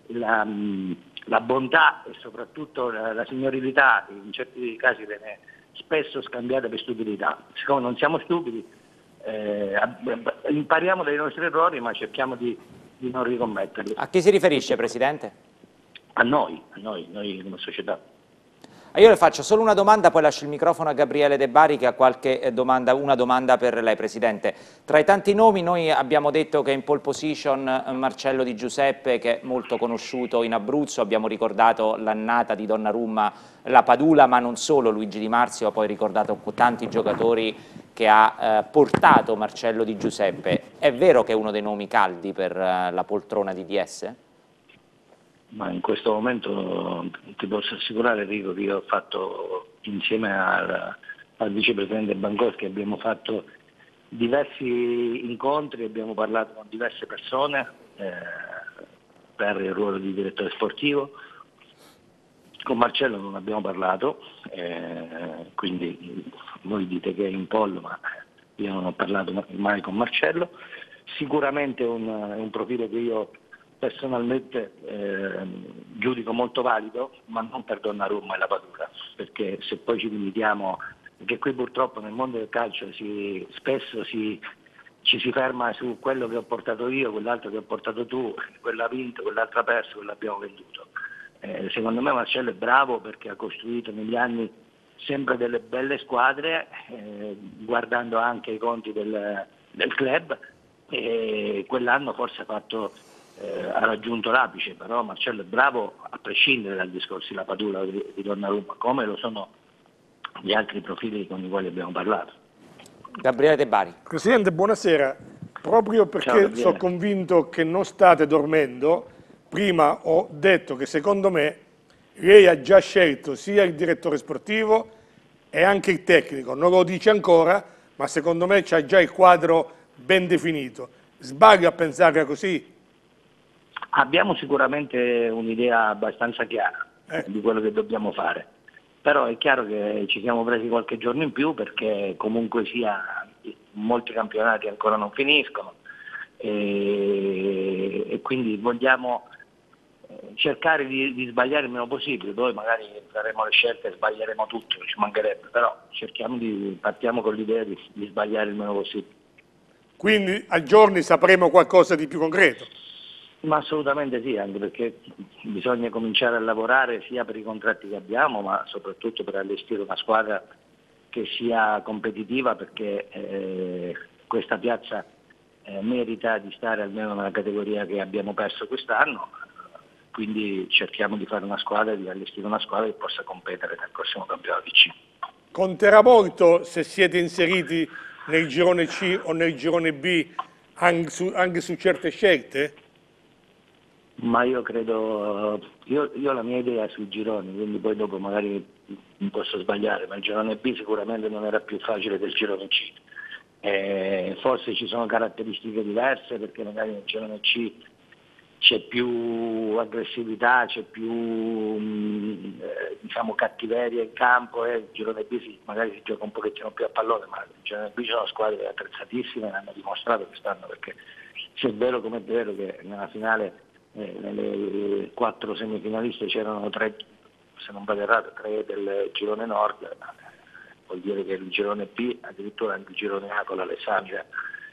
la bontà e soprattutto la signorilità in certi casi viene spesso scambiata per stupidità. Siccome non siamo stupidi, impariamo dai nostri errori, ma cerchiamo di non ricommetterli. A chi si riferisce, Presidente? A noi come società. Io le faccio solo una domanda, poi lascio il microfono a Gabriele De Bari che ha qualche domanda, una domanda per lei Presidente. Tra i tanti nomi noi abbiamo detto che in pole position Marcello Di Giuseppe, che è molto conosciuto in Abruzzo, abbiamo ricordato l'annata di Donnarumma, la Padula, ma non solo, Luigi Di Marzio ha poi ricordato tanti giocatori che ha portato Marcello Di Giuseppe. È vero che è uno dei nomi caldi per la poltrona di DS? Ma in questo momento ti posso assicurare, Enrico, che io ho fatto insieme al vicepresidente Bankowski, abbiamo fatto diversi incontri, abbiamo parlato con diverse persone per il ruolo di direttore sportivo. Con Marcello non abbiamo parlato, quindi voi dite che è in pollo, ma io non ho parlato mai con Marcello. Sicuramente è un profilo che io personalmente giudico molto valido, ma non per Donnarumma e la Padula, perché se poi ci limitiamo, perché qui purtroppo nel mondo del calcio spesso ci si ferma su quello che ho portato io, quell'altro che ho portato tu, quello ha vinto, quell'altro ha perso, quello abbiamo venduto. Secondo me Marcello è bravo perché ha costruito negli anni sempre delle belle squadre, guardando anche i conti del club, e quell'anno forse ha raggiunto l'apice, però Marcello è bravo a prescindere dal discorso di la Padula di Donnarumma, come lo sono gli altri profili con i quali abbiamo parlato. Gabriele De Bari. Presidente, buonasera. Proprio perché sono convinto che non state dormendo, prima ho detto che secondo me lei ha già scelto sia il direttore sportivo e anche il tecnico. Non lo dice ancora, ma secondo me c'ha già il quadro ben definito. Sbaglio a pensare così? Abbiamo sicuramente un'idea abbastanza chiara di quello che dobbiamo fare, però è chiaro che ci siamo presi qualche giorno in più perché comunque sia molti campionati ancora non finiscono e quindi vogliamo cercare di sbagliare il meno possibile. Poi magari faremo le scelte e sbaglieremo tutto, ci mancherebbe, però partiamo con l'idea di sbagliare il meno possibile. Quindi a giorni sapremo qualcosa di più concreto? Ma assolutamente sì, anche perché bisogna cominciare a lavorare sia per i contratti che abbiamo, ma soprattutto per allestire una squadra che sia competitiva, perché questa piazza merita di stare almeno nella categoria che abbiamo perso quest'anno, quindi cerchiamo di fare una squadra, di allestire una squadra che possa competere nel prossimo campionato di C. Conterà molto se siete inseriti nel girone C o nel girone B anche su certe scelte? Ma io credo, io la mia idea sui gironi, quindi poi dopo magari mi posso sbagliare, ma il girone B sicuramente non era più facile del girone C. Forse ci sono caratteristiche diverse perché magari nel girone C c'è più aggressività, c'è più diciamo cattiveria in campo, il girone B magari si gioca un pochettino più a pallone, ma nel girone B ci sono squadre attrezzatissime e hanno dimostrato quest'anno, perché se è vero come è vero che nella finale nelle 4 semifinaliste c'erano 3, se non vado errato, 3 del girone nord, vuol dire che il girone B, addirittura anche il girone A con l'Alessandria,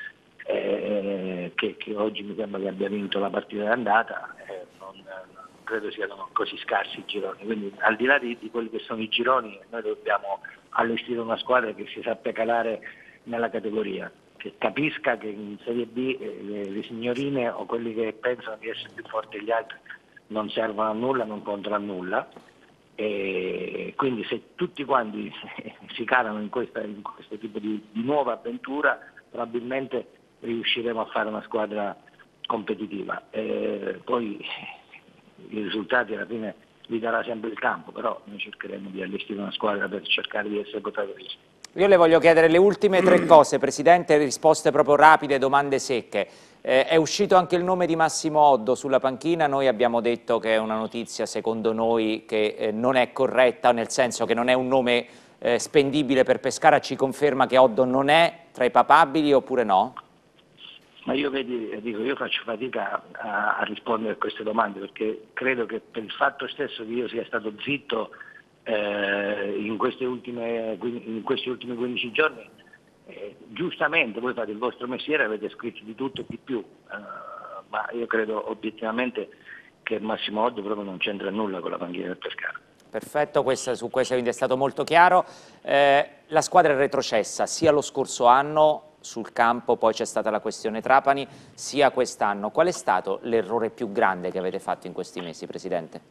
che oggi mi sembra che abbia vinto la partita d'andata, non credo siano così scarsi i gironi, quindi al di là di quelli che sono i gironi noi dobbiamo allestire una squadra che si sappia calare nella categoria, che capisca che in Serie B le signorine o quelli che pensano di essere più forti degli altri non servono a nulla, non contano a nulla, e quindi se tutti quanti si calano in questo tipo di nuova avventura probabilmente riusciremo a fare una squadra competitiva. Poi i risultati alla fine li darà sempre il campo, però noi cercheremo di allestire una squadra per cercare di essere protagonisti. Io le voglio chiedere le ultime 3 cose, Presidente, risposte proprio rapide, domande secche. È uscito anche il nome di Massimo Oddo sulla panchina, noi abbiamo detto che è una notizia secondo noi che non è corretta, nel senso che non è un nome spendibile per Pescara, ci conferma che Oddo non è tra i papabili oppure no? Ma io io faccio fatica a rispondere a queste domande perché credo che per il fatto stesso che io sia stato zitto in questi ultimi 15 giorni, giustamente voi fate il vostro mestiere, avete scritto di tutto e di più, ma io credo obiettivamente che Massimo Oddo proprio non c'entra nulla con la panchina del Pescara. Perfetto, su questo quindi è stato molto chiaro. La squadra è retrocessa sia lo scorso anno sul campo, poi c'è stata la questione Trapani, sia quest'anno. Qual è stato l'errore più grande che avete fatto in questi mesi, Presidente?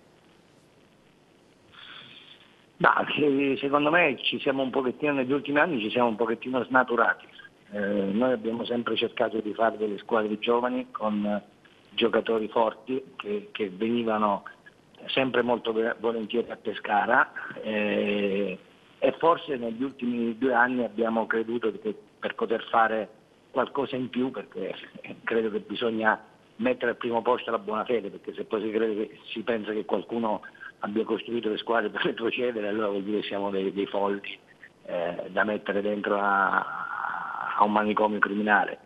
Secondo me ci siamo un pochettino, negli ultimi anni ci siamo un pochettino snaturati. Noi abbiamo sempre cercato di fare delle squadre giovani con giocatori forti che venivano sempre molto volentieri a Pescara e forse negli ultimi 2 anni abbiamo creduto che per poter fare qualcosa in più, perché credo che bisogna mettere al primo posto la buona fede, perché se poi si pensa che qualcuno abbia costruito le squadre per retrocedere, allora vuol dire che siamo dei folli da mettere dentro a un manicomio criminale.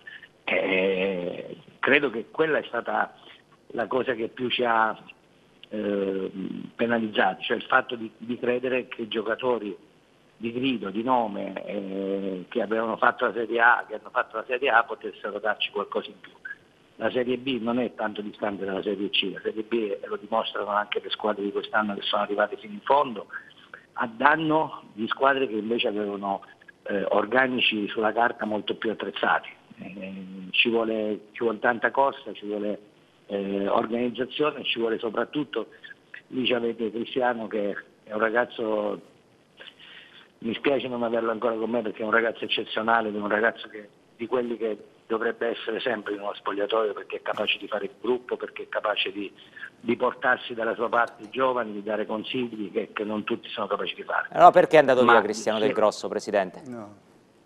Credo che quella è stata la cosa che più ci ha penalizzati, cioè il fatto di credere che i giocatori di grido, di nome, che avevano fatto la Serie A, che hanno fatto la Serie A, potessero darci qualcosa in più. La Serie B non è tanto distante dalla Serie C, la Serie B, lo dimostrano anche le squadre di quest'anno che sono arrivate fino in fondo, a danno di squadre che invece avevano organici sulla carta molto più attrezzati. Ci vuole tanta corsa, ci vuole organizzazione, ci vuole soprattutto, lì avete Cristiano che è un ragazzo mi spiace non averlo ancora con me perché è un ragazzo eccezionale, è un ragazzo di quelli che dovrebbe essere sempre in uno spogliatoio, perché è capace di fare il gruppo, perché è capace di portarsi dalla sua parte i giovani, di dare consigli che non tutti sono capaci di fare. Allora perché è andato via Cristiano Del Grosso, Presidente? No.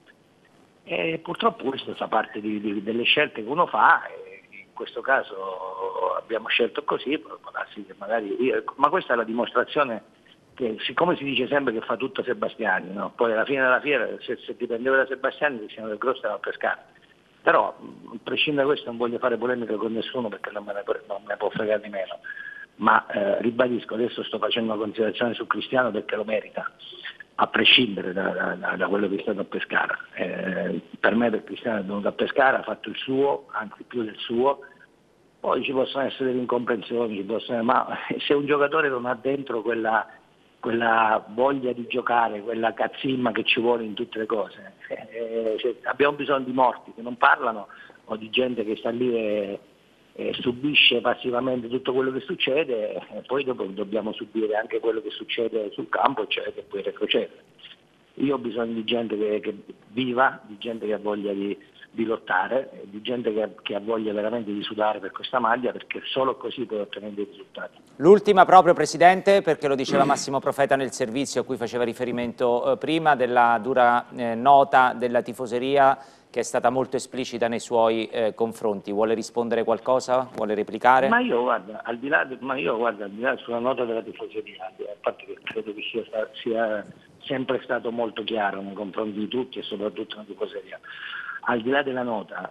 Purtroppo questo fa parte delle scelte che uno fa, e in questo caso abbiamo scelto così, può darsi che magari ma questa è la dimostrazione che, siccome si dice sempre che fa tutto Sebastiani, no? Poi alla fine della fiera, se dipendeva da Sebastiani, Cristiano Del Grosso era a pescare. Però, a prescindere da questo, non voglio fare polemica con nessuno perché non me ne può fregare di meno, ma ribadisco, adesso sto facendo una considerazione su Cristiano perché lo merita, a prescindere da quello che è stato a Pescara. Per me, per Cristiano, è venuto a Pescara, ha fatto il suo, anzi più del suo, poi ci possono essere delle incomprensioni, ma se un giocatore non ha dentro quella voglia di giocare, quella cazzimma che ci vuole in tutte le cose, abbiamo bisogno di morti che non parlano o di gente che sta lì e subisce passivamente tutto quello che succede, e poi dopo dobbiamo subire anche quello che succede sul campo, cioè che poi retrocede. Io ho bisogno di gente che viva, di gente che ha voglia di lottare, di gente che ha voglia veramente di sudare per questa maglia, perché solo così puoi ottenere dei risultati. L'ultima proprio, Presidente, perché lo diceva Massimo Profeta nel servizio a cui faceva riferimento prima, della dura nota della tifoseria che è stata molto esplicita nei suoi confronti. Vuole rispondere qualcosa? Vuole replicare? Ma io guarda, al di là sulla nota della tifoseria, a parte che credo che sia sempre stato molto chiaro nei confronti di tutti e soprattutto nella tifoseria, al di là della nota,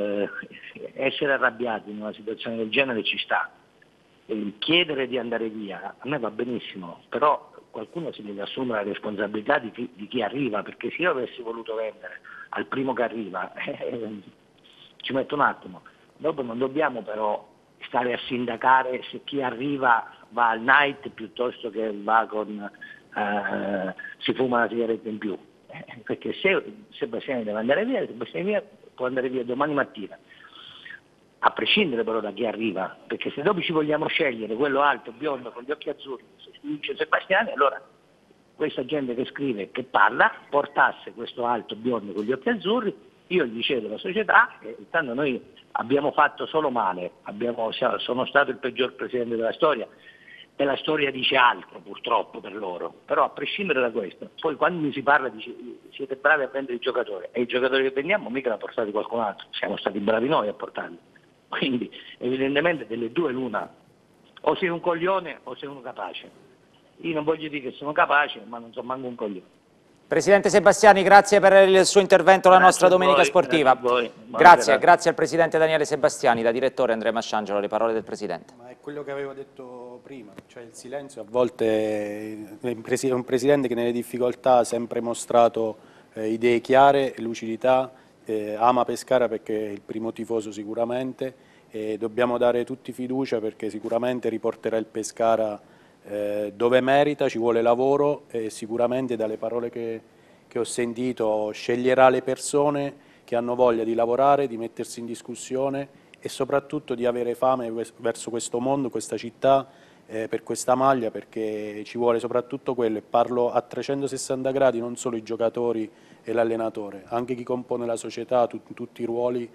essere arrabbiati in una situazione del genere ci sta. Chiedere di andare via a me va benissimo, però qualcuno si deve assumere la responsabilità di chi arriva, perché se io avessi voluto vendere al primo che arriva ci metto un attimo. Dopo non dobbiamo però stare a sindacare se chi arriva va al night piuttosto che va si fuma una sigaretta in più, perché se Sebastiani deve andare via, Sebastiani può andare via domani mattina, a prescindere però da chi arriva, perché se dopo ci vogliamo scegliere quello alto, biondo, con gli occhi azzurri, se dice Sebastiani, allora questa gente che scrive, che parla, portasse questo alto, biondo, con gli occhi azzurri, io gli cedo la società, e intanto noi abbiamo fatto solo male, sono stato il peggior presidente della storia, e la storia dice altro purtroppo per loro, però a prescindere da questo, poi quando mi si parla dice siete bravi a vendere i giocatori, e i giocatori che vendiamo mica l'ha portati qualcun altro, siamo stati bravi noi a portarli. Quindi evidentemente delle due l'una, o sei un coglione o sei uno capace. Io non voglio dire che sono capace, ma non sono manco un coglione. Presidente Sebastiani, grazie per il suo intervento alla nostra Domenica Sportiva. Grazie al Presidente Daniele Sebastiani, da direttore Andrea Masciangelo, le parole del Presidente. Ma è quello che avevo detto prima, cioè il silenzio a volte è un Presidente che nelle difficoltà ha sempre mostrato idee chiare, lucidità, ama Pescara perché è il primo tifoso sicuramente, e dobbiamo dare tutti fiducia perché sicuramente riporterà il Pescara dove merita, ci vuole lavoro e sicuramente dalle parole che ho sentito sceglierà le persone che hanno voglia di lavorare, di mettersi in discussione e soprattutto di avere fame verso questo mondo, questa città, per questa maglia, perché ci vuole soprattutto quello, e parlo a 360 gradi, non solo i giocatori e l'allenatore, anche chi compone la società, tutti i ruoli,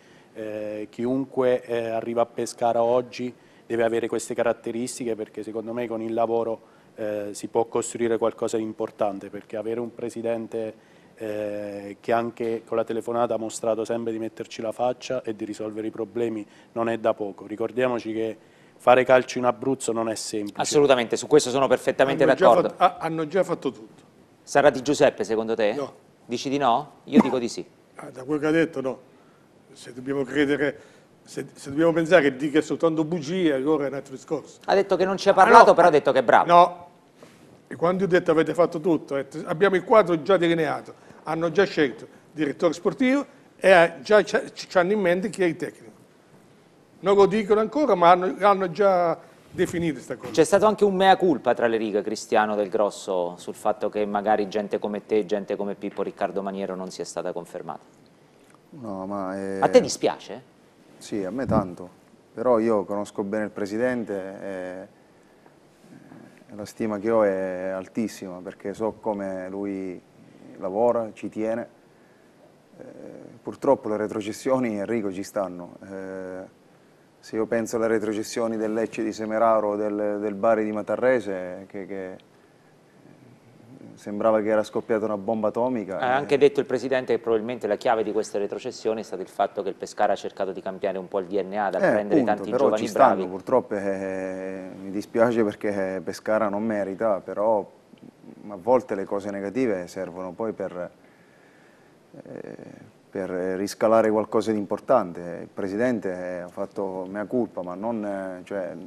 chiunque arriva a Pescara oggi deve avere queste caratteristiche, perché secondo me con il lavoro si può costruire qualcosa di importante, perché avere un presidente che anche con la telefonata ha mostrato sempre di metterci la faccia e di risolvere i problemi non è da poco. Ricordiamoci che fare calcio in Abruzzo non è semplice. Assolutamente, su questo sono perfettamente d'accordo. Hanno già fatto tutto. Sarà di Giuseppe secondo te? No. Dici di no? Io dico di sì. Da quello che ha detto no. Se dobbiamo credere, se dobbiamo pensare che dica soltanto bugie, allora è un altro discorso. Ha detto che non ci ha parlato, no, però ha detto che è bravo. No, e quando io ho detto avete fatto tutto, abbiamo il quadro già delineato, hanno già scelto direttore sportivo e già ci hanno in mente chi è il tecnico. Non lo dicono ancora, ma hanno già definito questa cosa. C'è stato anche un mea culpa tra le righe, Cristiano Del Grosso, sul fatto che magari gente come te, gente come Pippo Riccardo Maniero non sia stata confermata. No, ma A te dispiace? Sì, a me tanto, però io conosco bene il Presidente e la stima che ho è altissima, perché so come lui lavora, ci tiene. Purtroppo le retrocessioni, Enrico, ci stanno. Se io penso alle retrocessioni del Lecce di Semeraro o del Bari di Matarrese, che sembrava che era scoppiata una bomba atomica. Ha anche detto il Presidente che probabilmente la chiave di queste retrocessioni è stato il fatto che il Pescara ha cercato di cambiare un po' il DNA, dal prendere tanti però giovani ci stanno, bravi. Purtroppo mi dispiace perché Pescara non merita, però a volte le cose negative servono poi per riscalare qualcosa di importante. Il Presidente ha fatto mea culpa, ma non,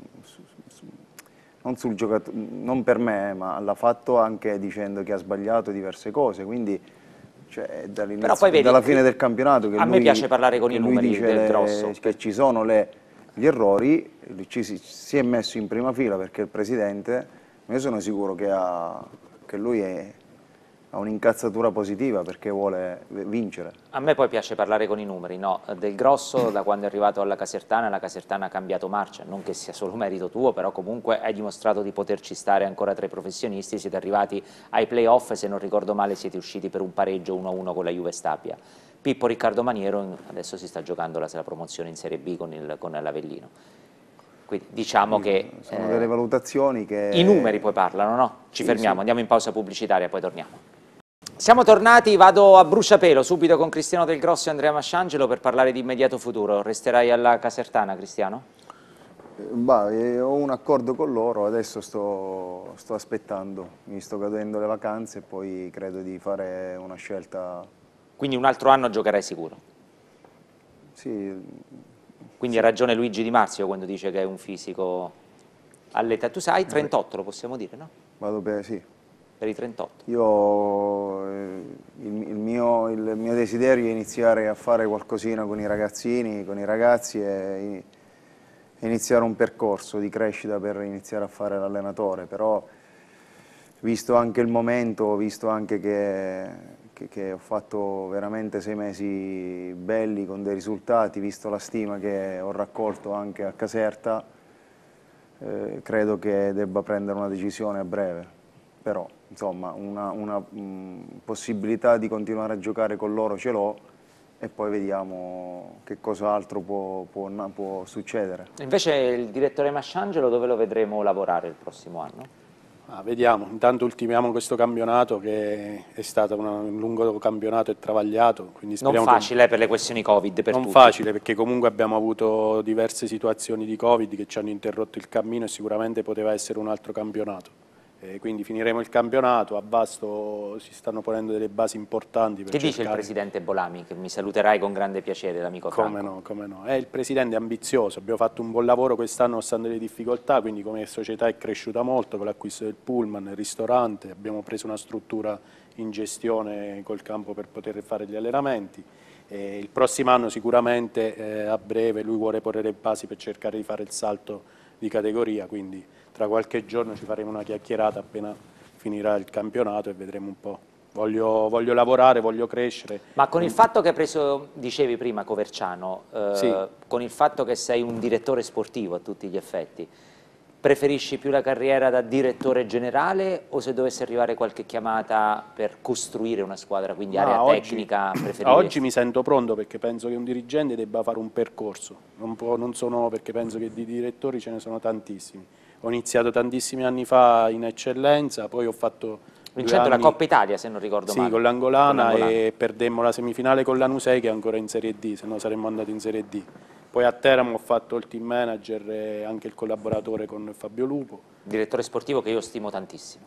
non sul giocatore, non per me, ma l'ha fatto anche dicendo che ha sbagliato diverse cose, quindi dalla fine del campionato che a me piace parlare con i numeri del grosso, che ci sono gli errori, si è messo in prima fila perché il Presidente, io sono sicuro che lui ha un'incazzatura positiva perché vuole vincere. A me poi piace parlare con i numeri, no? Del Grosso, da quando è arrivato alla Casertana, la Casertana ha cambiato marcia, non che sia solo merito tuo, però comunque hai dimostrato di poterci stare ancora tra i professionisti, siete arrivati ai playoff, se non ricordo male siete usciti per un pareggio 1-1 con la Juve Stabia. Pippo Riccardo Maniero adesso si sta giocando la promozione in Serie B con l'Avellino. Quindi diciamo che... Sono delle valutazioni che... I numeri poi parlano, no? Ci fermiamo, andiamo in pausa pubblicitaria e poi torniamo. Siamo tornati, vado a bruciapelo subito con Cristiano Del Grosso e Andrea Masciangelo per parlare di immediato futuro. Resterai alla Casertana, Cristiano? Ho un accordo con loro, adesso sto aspettando, mi sto godendo le vacanze e poi credo di fare una scelta. Quindi un altro anno giocherai sicuro? Sì. Quindi ha ragione Luigi Di Marzio quando dice che è un fisico all'età. Tu sai, 38 lo possiamo dire, no? Vado per, sì. Per i 38. Il mio desiderio è iniziare a fare qualcosina con i ragazzini, con i ragazzi e iniziare un percorso di crescita per iniziare a fare l'allenatore, però visto anche il momento, visto anche che ho fatto veramente 6 mesi belli con dei risultati, visto la stima che ho raccolto anche a Caserta, credo che debba prendere una decisione a breve. Però insomma una possibilità di continuare a giocare con loro ce l'ho e poi vediamo che cos'altro può succedere. Invece il direttore Masciangelo dove lo vedremo lavorare il prossimo anno? Vediamo, intanto ultimiamo questo campionato che è stato un lungo campionato e travagliato. Quindi non facile per le questioni Covid per non tutti. Facile perché comunque abbiamo avuto diverse situazioni di Covid che ci hanno interrotto il cammino e sicuramente poteva essere un altro campionato. Quindi finiremo il campionato, a Vasto si stanno ponendo delle basi importanti. Che dice il Presidente Bolami, che mi saluterai con grande piacere, l'amico Franco? Come no. Il Presidente è ambizioso, abbiamo fatto un buon lavoro quest'anno nonostante le difficoltà, quindi come società è cresciuta molto con l'acquisto del pullman, il ristorante, abbiamo preso una struttura in gestione col campo per poter fare gli allenamenti. Il prossimo anno sicuramente a breve lui vuole porre le basi per cercare di fare il salto di categoria, quindi tra qualche giorno ci faremo una chiacchierata appena finirà il campionato e vedremo un po'. Voglio lavorare, voglio crescere. Ma con il fatto che hai preso, dicevi prima, Coverciano, sì. Con il fatto che sei un direttore sportivo a tutti gli effetti, preferisci più la carriera da direttore generale o se dovesse arrivare qualche chiamata per costruire una squadra, quindi area tecnica, preferiresti? Oggi mi sento pronto perché penso che un dirigente debba fare un percorso, perché penso che di direttori ce ne sono tantissimi. Ho iniziato tantissimi anni fa in eccellenza, poi ho fatto vincendo la Coppa Italia, se non ricordo male. Sì, con l'Angolana e perdemmo la semifinale con l'Anusei che è ancora in Serie D, se no saremmo andati in Serie D. Poi a Teramo ho fatto il team manager e anche il collaboratore con Fabio Lupo. Direttore sportivo che io stimo tantissimo.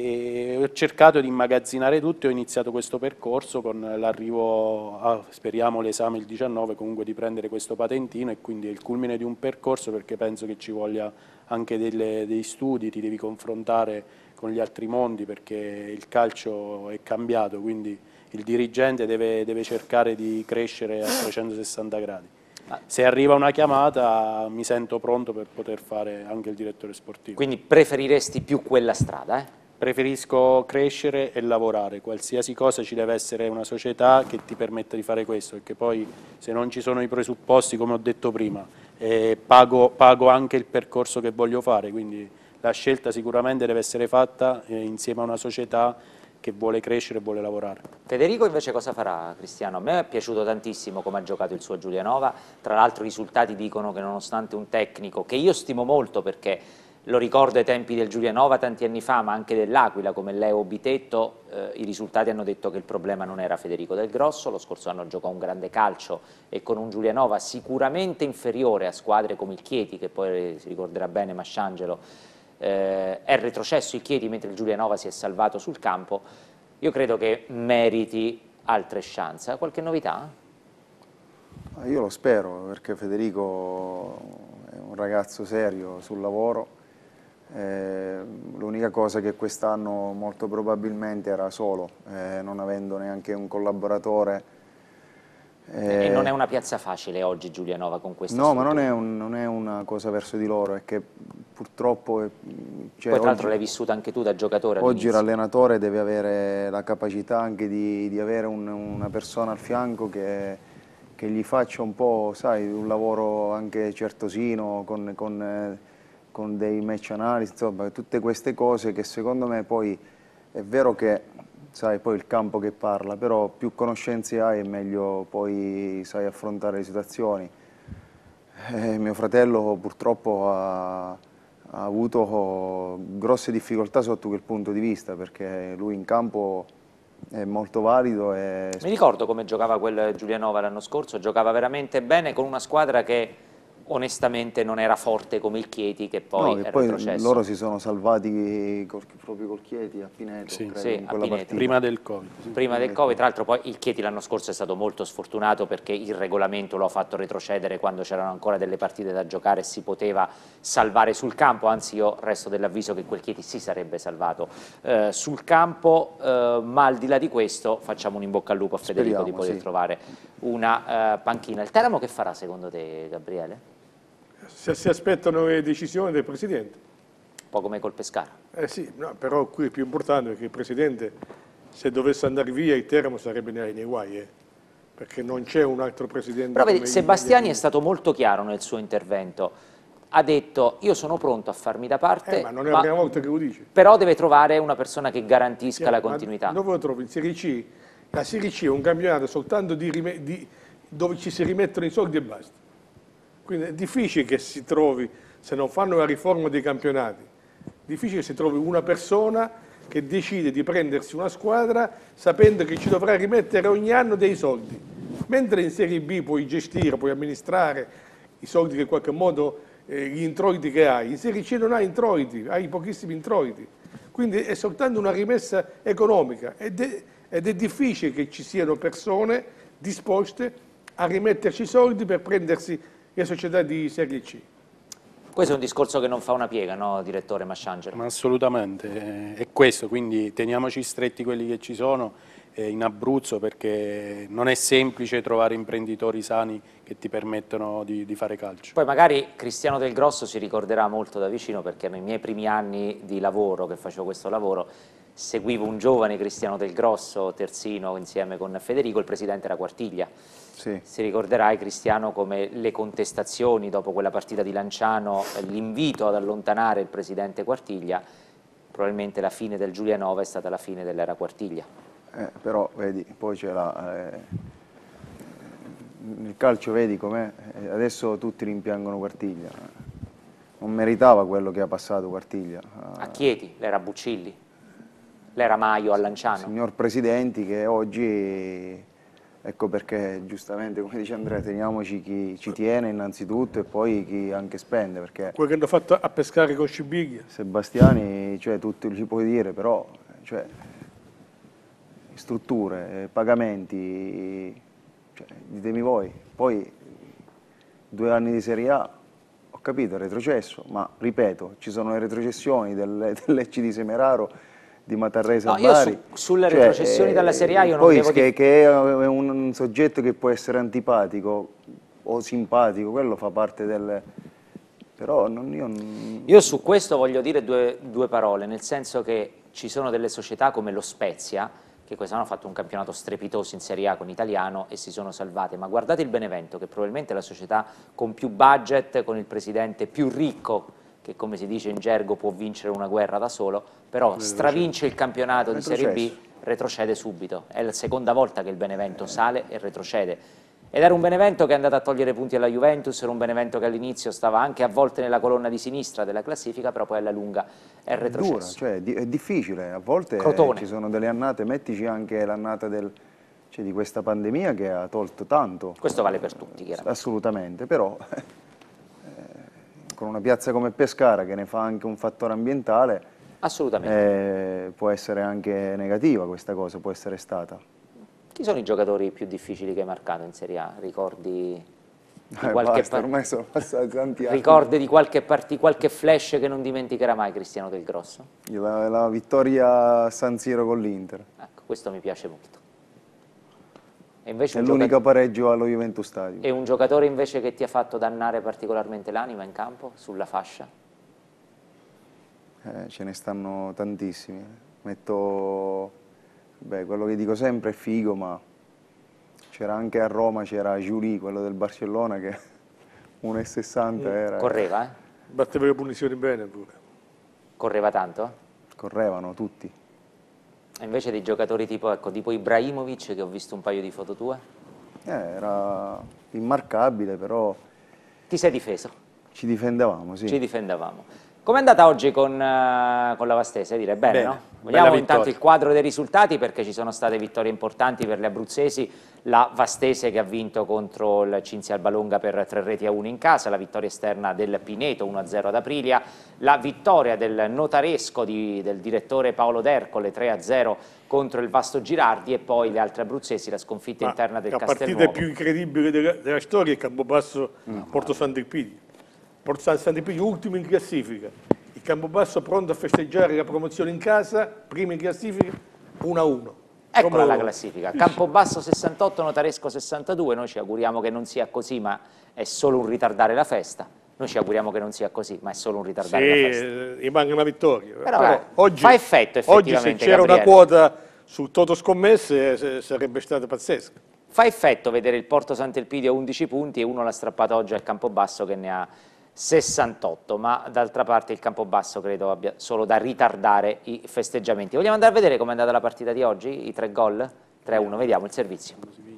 E ho cercato di immagazzinare tutto e ho iniziato questo percorso con l'arrivo, speriamo l'esame il 19, comunque di prendere questo patentino e quindi è il culmine di un percorso perché penso che ci voglia anche degli studi, ti devi confrontare con gli altri mondi perché il calcio è cambiato, quindi il dirigente deve cercare di crescere a 360 gradi. Se arriva una chiamata mi sento pronto per poter fare anche il direttore sportivo. Quindi preferiresti più quella strada? Preferisco crescere e lavorare, qualsiasi cosa ci deve essere una società che ti permetta di fare questo, perché poi se non ci sono i presupposti, come ho detto prima, pago anche il percorso che voglio fare, quindi la scelta sicuramente deve essere fatta insieme a una società che vuole crescere e vuole lavorare. Federico invece cosa farà, Cristiano? A me è piaciuto tantissimo come ha giocato il suo Giulianova, tra l'altro i risultati dicono che nonostante un tecnico che io stimo molto perché lo ricordo ai tempi del Giulianova tanti anni fa, ma anche dell'Aquila come Leo Bitetto, i risultati hanno detto che il problema non era Federico Del Grosso, lo scorso anno giocò un grande calcio e con un Giulianova sicuramente inferiore a squadre come il Chieti, che poi si ricorderà bene Masciangelo, è retrocesso il Chieti mentre il Giulianova si è salvato sul campo. Io credo che meriti altre chance. Qualche novità? Io lo spero, perché Federico è un ragazzo serio sul lavoro. L'unica cosa che quest'anno molto probabilmente era solo, non avendo neanche un collaboratore. E non è una piazza facile oggi Giulianova con questa No, struttura. ma non è una cosa verso di loro, è che purtroppo... Poi tra l'altro l'hai vissuta anche tu da giocatore Oggi all'inizio. l'allenatore deve avere la capacità anche di avere una persona al fianco che gli faccia un po', sai, un lavoro anche certosino, con dei match analisi, insomma, tutte queste cose che secondo me poi è vero che, sai, poi il campo che parla, però più conoscenze hai e meglio poi sai affrontare le situazioni. Mio fratello purtroppo ha avuto grosse difficoltà sotto quel punto di vista, perché lui in campo è molto valido. Mi ricordo come giocava quel Giulianova l'anno scorso, giocava veramente bene con una squadra che onestamente non era forte come il Chieti, che poi no, è poi retrocesso. loro si sono salvati proprio col Chieti a Pineto, Sì, credo, sì, in a quella Pineto. partita. Prima del Covid. Prima del Covid, tra l'altro poi il Chieti l'anno scorso è stato molto sfortunato perché il regolamento lo ha fatto retrocedere quando c'erano ancora delle partite da giocare e si poteva salvare sul campo, anzi io resto dell'avviso che quel Chieti si sarebbe salvato sul campo, ma al di là di questo facciamo un in bocca al lupo a Federico. Speriamo, di poter sì. trovare una panchina. Il Teramo che farà secondo te, Gabriele? Si aspettano le decisioni del Presidente. Un po' come col Pescara. Sì, no, però qui è più importante che il Presidente, se dovesse andare via, il Teramo sarebbe nei guai, perché non c'è un altro Presidente. Però vedi, come Sebastiani è stato molto chiaro nel suo intervento, ha detto io sono pronto a farmi da parte, ma non è la prima volta che lo dice. però deve trovare una persona che garantisca la continuità. Ma dove lo trovi? In Serie C? La Serie C è un campionato soltanto dove ci si rimettono i soldi e basta. Quindi è difficile che si trovi, se non fanno la riforma dei campionati, difficile che si trovi una persona che decide di prendersi una squadra sapendo che ci dovrà rimettere ogni anno dei soldi. Mentre in Serie B puoi gestire, puoi amministrare i soldi che in qualche modo, gli introiti che hai. In Serie C non hai introiti, hai pochissimi introiti. Quindi è soltanto una rimessa economica ed è difficile che ci siano persone disposte a rimetterci i soldi per prendersi le società di Serie C. Questo è un discorso che non fa una piega, no, direttore Masciangelo? Ma assolutamente, è questo, quindi teniamoci stretti quelli che ci sono in Abruzzo, perché non è semplice trovare imprenditori sani che ti permettono di fare calcio. Poi magari Cristiano Del Grosso si ricorderà molto da vicino, perché nei miei primi anni di lavoro, che facevo questo lavoro, seguivo un giovane Cristiano Del Grosso, terzino, insieme con Federico, il presidente era Quartiglia. Sì. Si ricorderai, Cristiano, come le contestazioni dopo quella partita di Lanciano, l'invito ad allontanare il presidente Quartiglia, probabilmente la fine del Giulianova è stata la fine dell'era Quartiglia. Però vedi, poi c'è nel calcio vedi com'è, adesso tutti rimpiangono Quartiglia, non meritava quello che ha passato Quartiglia. A Chieti, l'era Buccilli, l'era Maio a Lanciano. Signor Presidenti, che oggi, ecco perché giustamente, come dice Andrea, teniamoci chi ci tiene innanzitutto e poi chi anche spende, perché Quello che hanno fatto a pescare con Scibiglia. Sebastiani, cioè, tutto gli puoi dire, però cioè, strutture, pagamenti, cioè, ditemi voi. Poi 2 anni di Serie A, ho capito, è retrocesso, ma ripeto, ci sono le retrocessioni del Lecce di Semeraro, di Matarrese a No, io Bari. sulle retrocessioni dalla Serie A io non poi devo che è un soggetto che può essere antipatico o simpatico, quello fa parte del... Però Io su questo voglio dire due parole, nel senso che ci sono delle società come lo Spezia, che quest'anno ha fatto un campionato strepitoso in Serie A con Italiano e si sono salvate, ma guardate il Benevento, che probabilmente è la società con più budget, con il presidente più ricco, che come si dice in gergo può vincere una guerra da solo, però stravince il campionato di Serie B retrocede subito. È la seconda volta che il Benevento sale e retrocede. Ed era un Benevento che è andato a togliere punti alla Juventus, era un Benevento che all'inizio stava anche a volte nella colonna di sinistra della classifica, però poi alla lunga è retrocesso. Dura, cioè è difficile, a volte ci sono delle annate, mettici anche l'annata di questa pandemia che ha tolto tanto. Questo vale per tutti, chiaramente. Assolutamente, però con una piazza come Pescara che ne fa anche un fattore ambientale, assolutamente. Può essere anche negativa questa cosa, può essere stata. Chi sono i giocatori più difficili che hai marcato in Serie A? Ricordi di ormai sono passati tanti anni. Ricordi di qualche flash che non dimenticherà mai Cristiano Del Grosso? La vittoria a San Siro con l'Inter. Ecco, questo mi piace molto. È l'unico pareggio allo Juventus Stadium. E un giocatore invece che ti ha fatto dannare particolarmente l'anima in campo, sulla fascia? Ce ne stanno tantissimi. Quello che dico sempre è Figo, ma c'era anche a Roma, c'era Giuli, quello del Barcellona, che 1,60 era. Correva, Batteva le punizioni bene pure. Correva tanto? Correvano tutti. E invece dei giocatori tipo Ibrahimovic, che ho visto un paio di foto tue? Era immarcabile, però. Ti sei difeso? Ci difendevamo, sì. Ci difendevamo. Com'è andata oggi con la Vastese? Direi bene, no? Vogliamo intanto il quadro dei risultati, perché ci sono state vittorie importanti per le abruzzesi. La Vastese che ha vinto contro il Cinzia Albalonga per 3-1 in casa, la vittoria esterna del Pineto 1-0 ad Aprilia, la vittoria del notaresco del direttore Paolo D'Ercole 3-0 contro il Vasto Girardi, e poi le altre abruzzesi, la sconfitta interna del Castelnuovo. La partita più incredibile della storia è Campobasso Porto Sant'Elpidio. Porto Sant'Elpidio ultimo in classifica, il Campobasso pronto a festeggiare la promozione in casa, primo in classifica, 1-1. Eccola la classifica, Campobasso 68, Notaresco 62, noi ci auguriamo che non sia così, ma è solo un ritardare la festa. Noi ci auguriamo che non sia così, ma è solo un ritardare la festa. Sì, manca una vittoria. Però oggi, fa effetto effettivamente, oggi se c'era una quota sul Toto Scommesse sarebbe stata pazzesca. Fa effetto vedere il Porto Sant'Elpidio a 11 punti e uno l'ha strappato oggi al Campobasso che ne ha 68, ma d'altra parte il Campobasso credo abbia solo da ritardare i festeggiamenti. Vogliamo andare a vedere com'è andata la partita di oggi, i 3 gol? 3-1, vediamo il servizio.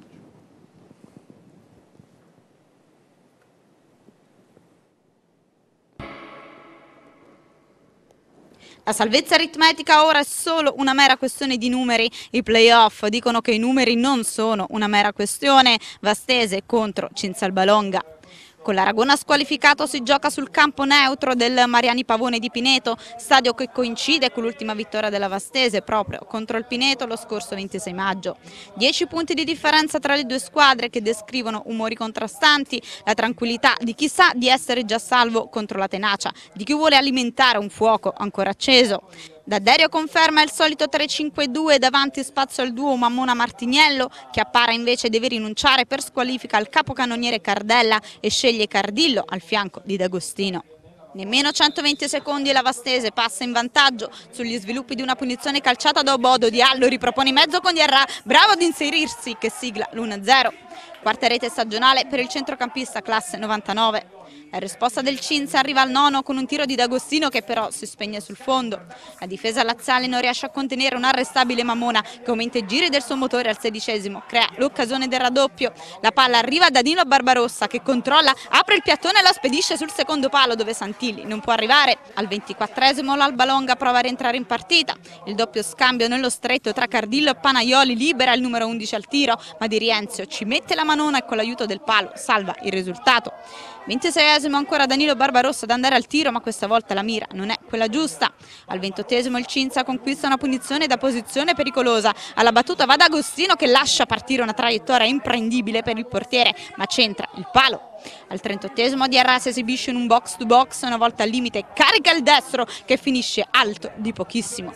La salvezza aritmetica ora è solo una mera questione di numeri. I playoff dicono che i numeri non sono una mera questione. Vastese contro Cinzia Albalonga. Con l'Aragona squalificato si gioca sul campo neutro del Mariani Pavone di Pineto, stadio che coincide con l'ultima vittoria della Vastese proprio contro il Pineto lo scorso 26 maggio. 10 punti di differenza tra le due squadre che descrivono umori contrastanti, la tranquillità di chi sa di essere già salvo contro la tenacia, di chi vuole alimentare un fuoco ancora acceso. D'Adderio conferma il solito 3-5-2 davanti spazio al duo Mammona-Martiniello, che appare invece deve rinunciare per squalifica al capocannoniere Cardella e sceglie Cardillo al fianco di D'Agostino. Nemmeno 120 secondi e la Vastese passa in vantaggio sugli sviluppi di una punizione calciata da Obodo. Diallo ripropone in mezzo con Diarra, bravo ad inserirsi, che sigla l'1-0. Quarta rete stagionale per il centrocampista classe 99. La risposta del Cinzia arriva al nono con un tiro di D'Agostino che però si spegne sul fondo. La difesa laziale non riesce a contenere un arrestabile Mammona che aumenta i giri del suo motore al 16°, crea l'occasione del raddoppio. La palla arriva a Danilo Barbarossa che controlla, apre il piattone e la spedisce sul secondo palo dove Santilli non può arrivare. Al 24° l'Albalonga prova a rientrare in partita. Il doppio scambio nello stretto tra Cardillo e Panaioli libera il numero 11 al tiro, ma Di Rienzio ci mette la manona e con l'aiuto del palo salva il risultato. 26° ancora Danilo Barbarossa ad andare al tiro, ma questa volta la mira non è quella giusta. Al 28° il Cinzia conquista una punizione da posizione pericolosa. Alla battuta va D'Agostino che lascia partire una traiettoria imprendibile per il portiere, ma centra il palo. Al 38° Diarra si esibisce in un box to box, una volta al limite carica il destro che finisce alto di pochissimo.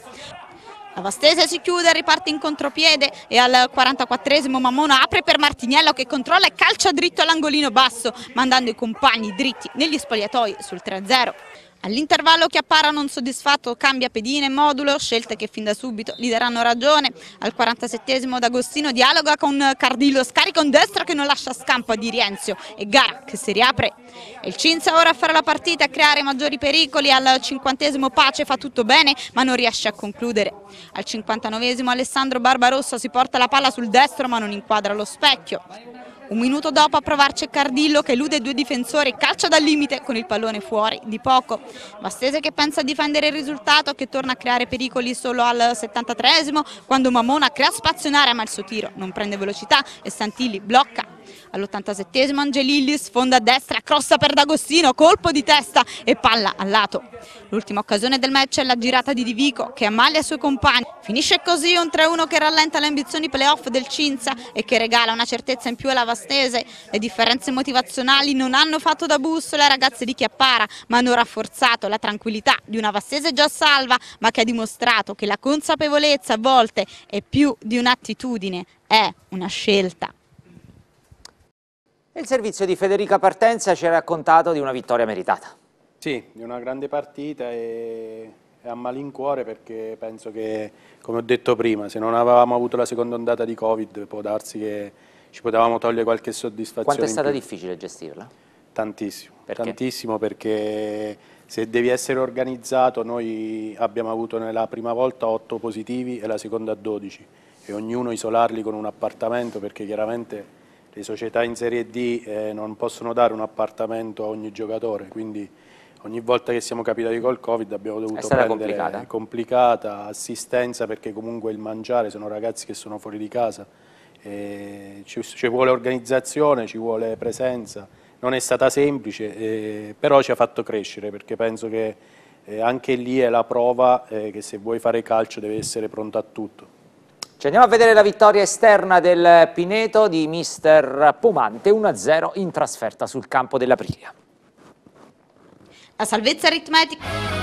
La Vastese si chiude, riparte in contropiede e al 44° Mammona apre per Martiniello che controlla e calcia dritto all'angolino basso, mandando i compagni dritti negli spogliatoi sul 3-0. All'intervallo Chiappara non soddisfatto cambia pedine, modulo, scelte che fin da subito gli daranno ragione. Al 47esimo D'Agostino dialoga con Cardillo, scarica un destro che non lascia scampo a Di Rienzio e gara che si riapre. E il Cinzia ora a fare la partita e a creare maggiori pericoli. Al 50esimo Pace fa tutto bene ma non riesce a concludere. Al 59esimo Alessandro Barbarossa si porta la palla sul destro ma non inquadra lo specchio. Un minuto dopo a provarci è Cardillo che elude 2 difensori, calcia dal limite con il pallone fuori di poco. Vastese che pensa a difendere il risultato, che torna a creare pericoli solo al 73esimo quando Mamona crea spazio in area ma il suo tiro non prende velocità e Santilli blocca. All'87esimo Angelilli sfonda a destra, crossa per D'Agostino, colpo di testa e palla al lato. L'ultima occasione del match è la girata di Di Vico che ammalia i suoi compagni. Finisce così un 3-1 che rallenta le ambizioni playoff del Cinzia e che regala una certezza in più alla Vastese. Le differenze motivazionali non hanno fatto da bussola ai ragazzi di Chiappara, ma hanno rafforzato la tranquillità di una Vastese già salva, ma che ha dimostrato che la consapevolezza a volte è più di un'attitudine, è una scelta. Il servizio di Federica Partenza ci ha raccontato di una vittoria meritata. Sì, di una grande partita e a malincuore perché penso che, come ho detto prima, se non avevamo avuto la seconda ondata di Covid può darsi che ci potevamo togliere qualche soddisfazione. Quanto è stata difficile gestirla? Tantissimo, perché? Tantissimo perché se devi essere organizzato, noi abbiamo avuto nella prima volta 8 positivi e la seconda 12 e ognuno isolarli con un appartamento perché chiaramente le società in Serie D non possono dare un appartamento a ogni giocatore, quindi ogni volta che siamo capitati col Covid abbiamo dovuto prendere complicata assistenza perché comunque il mangiare sono ragazzi che sono fuori di casa, ci vuole organizzazione, ci vuole presenza, non è stata semplice, però ci ha fatto crescere perché penso che anche lì è la prova che se vuoi fare calcio devi essere pronto a tutto. Ci andiamo a vedere la vittoria esterna del Pineto di mister Pomante, 1-0 in trasferta sul campo dell'Aprilia. La salvezza aritmetica.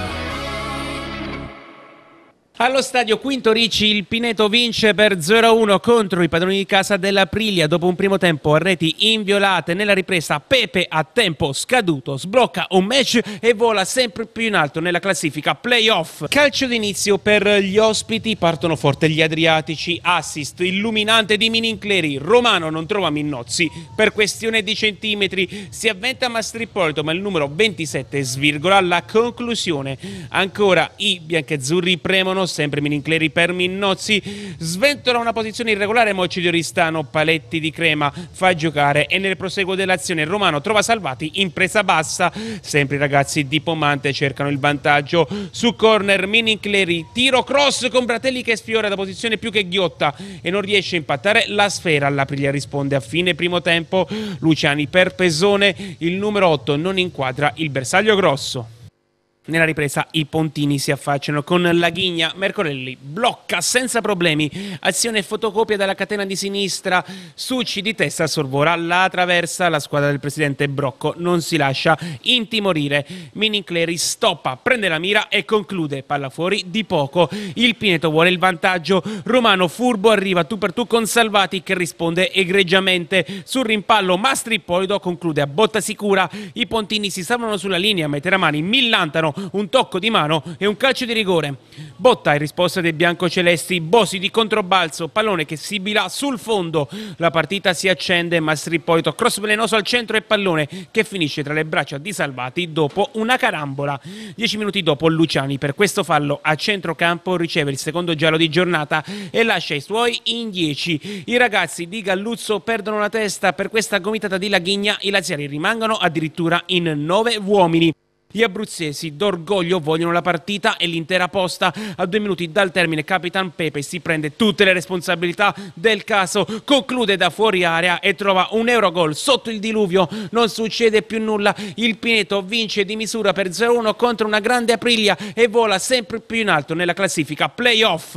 Allo stadio Quinto Ricci il Pineto vince per 0-1 contro i padroni di casa dell'Aprilia dopo un primo tempo a reti inviolate. Nella ripresa Pepe a tempo scaduto sblocca un match e vola sempre più in alto nella classifica playoff. Calcio d'inizio per gli ospiti, partono forte gli adriatici, assist illuminante di Minincleri, Romano non trova Minnozzi per questione di centimetri, si avventa Mastrippolito ma il numero 27 svirgola la conclusione. Ancora i biancazzurri premono, sempre Minincleri per Minnozzi, sventola una posizione irregolare Mocci di Oristano, Paletti di Crema fa giocare e nel proseguo dell'azione Romano trova Salvati in presa bassa, sempre i ragazzi di Pomante cercano il vantaggio su corner, Minincleri, tiro cross con Bratelli che sfiora da posizione più che ghiotta e non riesce a impattare la sfera, l'Aprilia risponde a fine primo tempo, Luciani per Pesone, il numero 8 non inquadra il bersaglio grosso. Nella ripresa i pontini si affacciano con Laghigna, Mercolelli blocca senza problemi, azione fotocopia dalla catena di sinistra, Succi di testa sorvora la traversa, la squadra del presidente Brocco non si lascia intimorire, Minincleri stoppa, prende la mira e conclude, palla fuori di poco, il Pineto vuole il vantaggio, Romano furbo arriva tu per tu con Salvati che risponde egregiamente, sul rimpallo Mastrippolito conclude a botta sicura, i pontini si salvano sulla linea, Meteramani millantano, un tocco di mano e un calcio di rigore. Botta in risposta dei biancocelesti, Bosi di controbalzo, pallone che sibila sul fondo. La partita si accende, Mastrippolito cross velenoso al centro e pallone che finisce tra le braccia di Salvati dopo una carambola. 10 minuti dopo Luciani per questo fallo a centrocampo riceve il secondo giallo di giornata e lascia i suoi in 10. I ragazzi di Galluzzo perdono la testa per questa gomitata di Laghigna, i laziali rimangono addirittura in 9 uomini. Gli abruzzesi d'orgoglio vogliono la partita e l'intera posta. A 2 minuti dal termine Capitan Pepe si prende tutte le responsabilità del caso, conclude da fuori area e trova un Eurogol sotto il diluvio. Non succede più nulla, il Pineto vince di misura per 0-1 contro una grande Aprilia e vola sempre più in alto nella classifica playoff.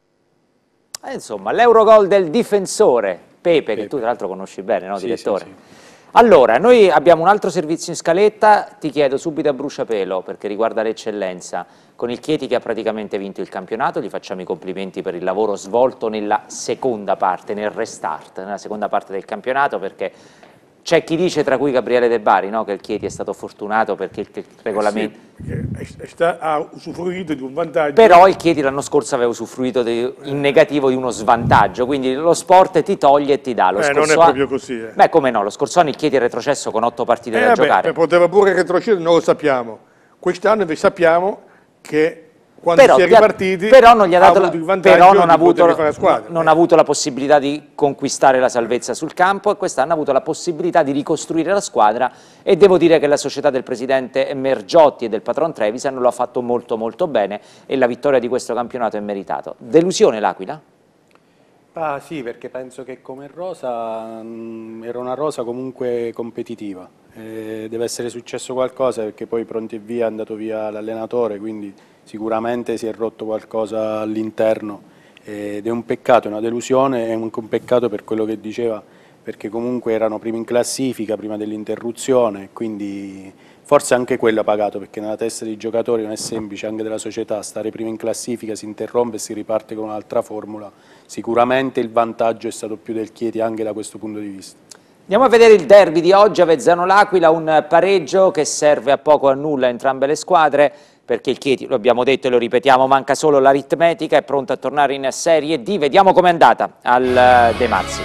Insomma, l'Eurogol del difensore Pepe, che tu tra l'altro conosci bene, no, sì, direttore? sì, sì. Allora, noi abbiamo un altro servizio in scaletta, ti chiedo subito a bruciapelo perché riguarda l'eccellenza, con il Chieti che ha praticamente vinto il campionato, gli facciamo i complimenti per il lavoro svolto nella seconda parte, nel restart, nella seconda parte del campionato perché C'è chi dice, tra cui Gabriele De Bari, no? Che il Chieti è stato fortunato perché il regolamento... Sì, ha usufruito di un vantaggio. Però il Chieti l'anno scorso aveva usufruito in negativo di uno svantaggio, quindi lo sport ti toglie e ti dà. Lo non è proprio così. Beh, come no, lo scorso anno il Chieti è retrocesso con 8 partite da giocare. Poteva pure retrocedere, non lo sappiamo. Quest'anno invece sappiamo che quando si è ripartiti però non gli ha dato avuto il vantaggio di poter fare la squadra. Non ha avuto la possibilità di conquistare la salvezza sul campo, e quest'anno ha avuto la possibilità di ricostruire la squadra, e devo dire che la società del presidente Mergiotti e del patron Trevisan lo ha fatto molto molto bene, e la vittoria di questo campionato è meritato. Delusione l'Aquila? Sì, perché penso che come rosa era una rosa comunque competitiva. Deve essere successo qualcosa, perché poi pronti e via è andato via l'allenatore, quindi sicuramente si è rotto qualcosa all'interno, ed è un peccato, è una delusione, è un peccato per quello che diceva, perché comunque erano primi in classifica prima dell'interruzione, quindi forse anche quello ha pagato, perché nella testa dei giocatori non è semplice, anche della società, stare primi in classifica, si interrompe e si riparte con un'altra formula. Sicuramente il vantaggio è stato più del Chieti anche da questo punto di vista. Andiamo a vedere il derby di oggi, Avezzano-L'Aquila, un pareggio che serve a poco o a nulla a entrambe le squadre, perché il Chieti, lo abbiamo detto e lo ripetiamo, manca solo l'aritmetica, è pronto a tornare in Serie D. Vediamo com'è andata al De Marsi.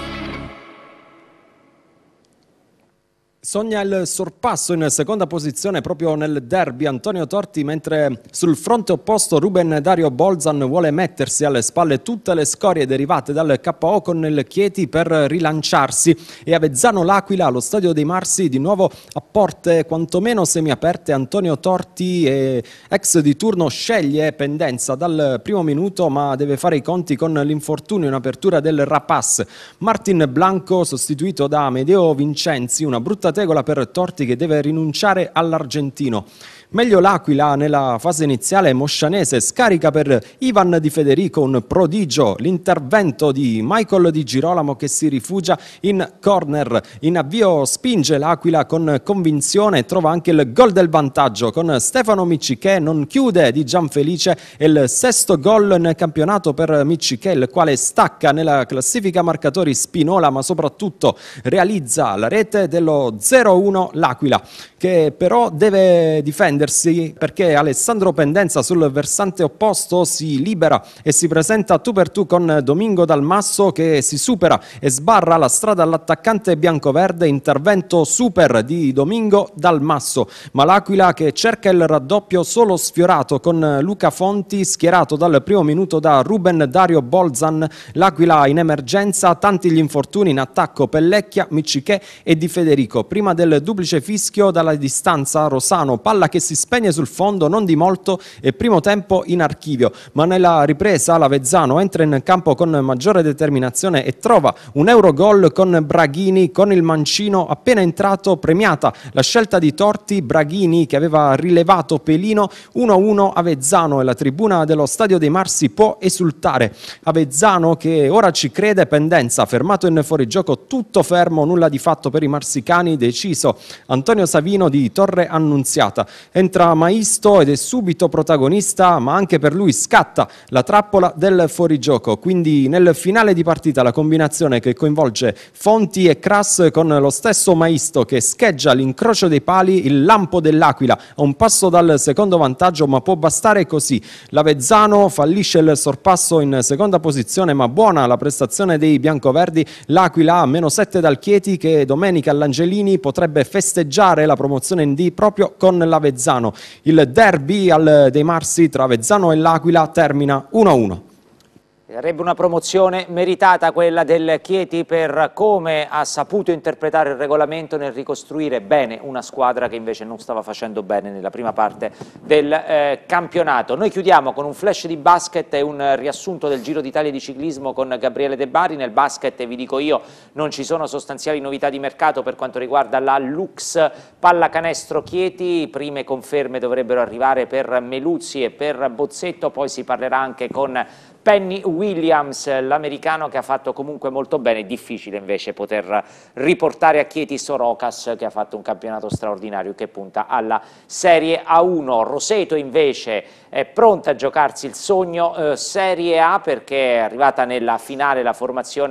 Sogna il sorpasso in seconda posizione proprio nel derby Antonio Torti, mentre sul fronte opposto Ruben Dario Bolzan vuole mettersi alle spalle tutte le scorie derivate dal KO con il Chieti per rilanciarsi, e Avezzano L'Aquila allo stadio dei Marsi di nuovo a porte quantomeno semiaperte. Antonio Torti, ex di turno, sceglie pendenza dal primo minuto, ma deve fare i conti con l'infortunio in apertura del Rapaz. Martin Blanco sostituito da Amedeo Vincenzi, una brutta tegola per Torti che deve rinunciare all'argentino. Meglio l'Aquila nella fase iniziale. Moscianese scarica per Ivan Di Federico, un prodigio, l'intervento di Michael Di Girolamo che si rifugia in corner. In avvio spinge l'Aquila con convinzione e trova anche il gol del vantaggio con Stefano Miccichè, non chiude di Gianfelice, e il sesto gol nel campionato per Miccichè, il quale stacca nella classifica marcatori Spinola, ma soprattutto realizza la rete dello 0-1 l'Aquila, che però deve difendersi perché Alessandro Pendenza sul versante opposto si libera e si presenta tu per tu con Domingo Dalmasso, che si supera e sbarra la strada all'attaccante biancoverde. Intervento super di Domingo Dalmasso, ma l'Aquila che cerca il raddoppio solo sfiorato con Luca Fonti schierato dal primo minuto da Ruben Dario Bolzan. L'Aquila in emergenza, tanti gli infortuni in attacco: Pellecchia, Miccichè e Di Federico. Prima del duplice fischio dalla distanza Rosano, palla che si spegne sul fondo, non di molto, e primo tempo in archivio, ma nella ripresa l'Avezzano entra in campo con maggiore determinazione e trova un Eurogol con Braghini, con il mancino appena entrato premiata la scelta di Torti. Braghini che aveva rilevato Pelino. 1-1 Avezzano, e la tribuna dello Stadio dei Marsi può esultare. Avezzano che ora ci crede. Pendenza fermato in fuorigioco, tutto fermo, nulla di fatto per i marsicani, deciso Antonio Savino di Torre Annunziata. Entra Maisto ed è subito protagonista, ma anche per lui scatta la trappola del fuorigioco. Quindi nel finale di partita la combinazione che coinvolge Fonti e Cras con lo stesso Maisto che scheggia l'incrocio dei pali. Il lampo dell'Aquila a un passo dal secondo vantaggio, ma può bastare così. L'Avezzano fallisce il sorpasso in seconda posizione, ma buona la prestazione dei biancoverdi. L'Aquila a -7 dal Chieti, che domenica all'Angelini potrebbe festeggiare la promozione in D proprio con l'Avezzano. Il derby dei Marsi tra Avezzano e l'Aquila termina 1-1. Sarebbe una promozione meritata quella del Chieti per come ha saputo interpretare il regolamento nel ricostruire bene una squadra che invece non stava facendo bene nella prima parte del campionato. Noi chiudiamo con un flash di basket e un riassunto del Giro d'Italia di ciclismo con Gabriele De Bari. Nel basket, vi dico io, non ci sono sostanziali novità di mercato per quanto riguarda la Lux Pallacanestro Chieti. Prime conferme dovrebbero arrivare per Meluzzi e per Bozzetto, poi si parlerà anche con Penny Williams, l'americano che ha fatto comunque molto bene. È difficile invece poter riportare a Chieti Sorocas, che ha fatto un campionato straordinario che punta alla Serie A1. Roseto invece è pronta a giocarsi il sogno Serie A, perché è arrivata nella finale la formazione di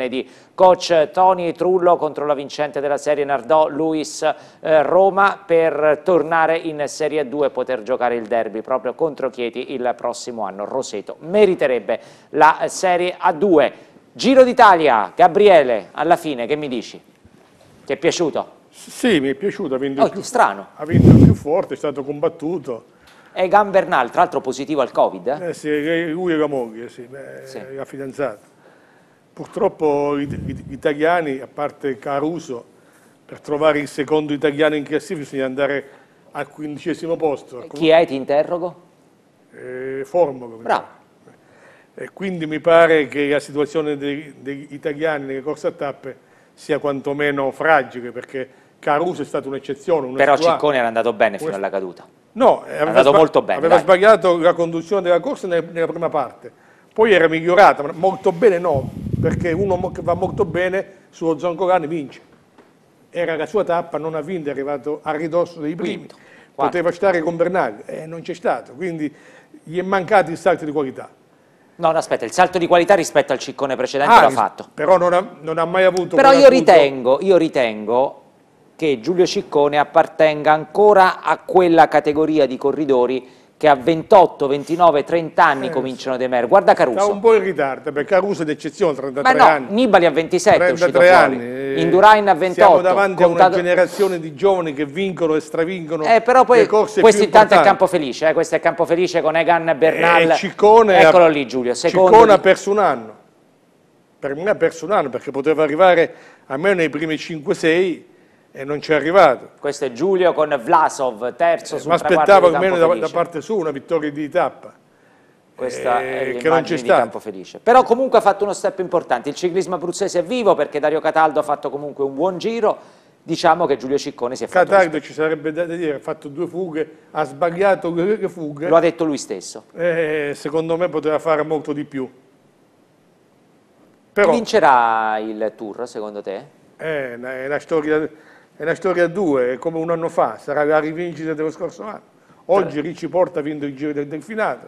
Coach Tony Trullo contro la vincente della serie Nardò, Luis Roma, per tornare in Serie 2 e poter giocare il derby proprio contro Chieti il prossimo anno. Roseto meriterebbe la Serie A2. Giro d'Italia, Gabriele, alla fine che mi dici? Ti è piaciuto? Sì, mi è piaciuto, ha vinto il più forte, è stato combattuto. Egan Bernal, tra l'altro positivo al Covid? Sì, lui e la moglie, la fidanzata. Purtroppo gli italiani, a parte Caruso, per trovare il secondo italiano in classifica bisogna andare al 15° posto. Chi è, ti interrogo? Formolo. Bravo. E quindi mi pare che la situazione degli italiani nelle corse a tappe sia quantomeno fragile, perché Caruso è stata un'eccezione. Però Ciccone era andato bene fino alla caduta. No, è andato molto bene. Aveva sbagliato la conduzione della corsa nella prima parte, poi era migliorata, ma molto bene no, perché uno che va molto bene sullo Zoncolane vince. Era la sua tappa, non ha vinto, è arrivato a ridosso dei primi. Poteva stare con Bernal, non c'è stato, quindi gli è mancato il salto di qualità. No, aspetta, il salto di qualità rispetto al Ciccone precedente l'ha fatto. Però non ha mai avuto... Però io ritengo che Giulio Ciccone appartenga ancora a quella categoria di corridori che a 28, 29, 30 anni cominciano ad emergere. Guarda Caruso. Sta un po' in ritardo, perché Caruso è d'eccezione, 33 anni. Nibali a 27 è uscito fuori. Anni. Indurain a 28. Siamo davanti a una generazione di giovani che vincono e stravincono però poi le corse questo più intanto è importanti. Campofelice, questo è Campofelice con Egan Bernal. Ciccone eccolo lì Giulio, Ciccone ha perso un anno. Per me ha perso un anno, perché poteva arrivare almeno nei primi 5-6 e non ci è arrivato. Questo è Giulio con Vlasov, terzo sul traguardo di aspettavo almeno Campofelice. da parte sua una vittoria di tappa. Questa è che non c'è l'immagine di Campofelice. Però comunque ha fatto uno step importante. Il ciclismo abruzzese è vivo perché Dario Cataldo ha fatto comunque un buon giro. Diciamo che Giulio Ciccone si è fatto... Cataldo ci sarebbe da dire, ha fatto 2 fughe, ha sbagliato le fughe. Lo ha detto lui stesso. Secondo me poteva fare molto di più. Però, vincerà il Tour secondo te? È una storia a 2, è come un anno fa, sarà la rivincita dello scorso anno. Oggi Ricci Porta ha vinto il Giro del Delfinato,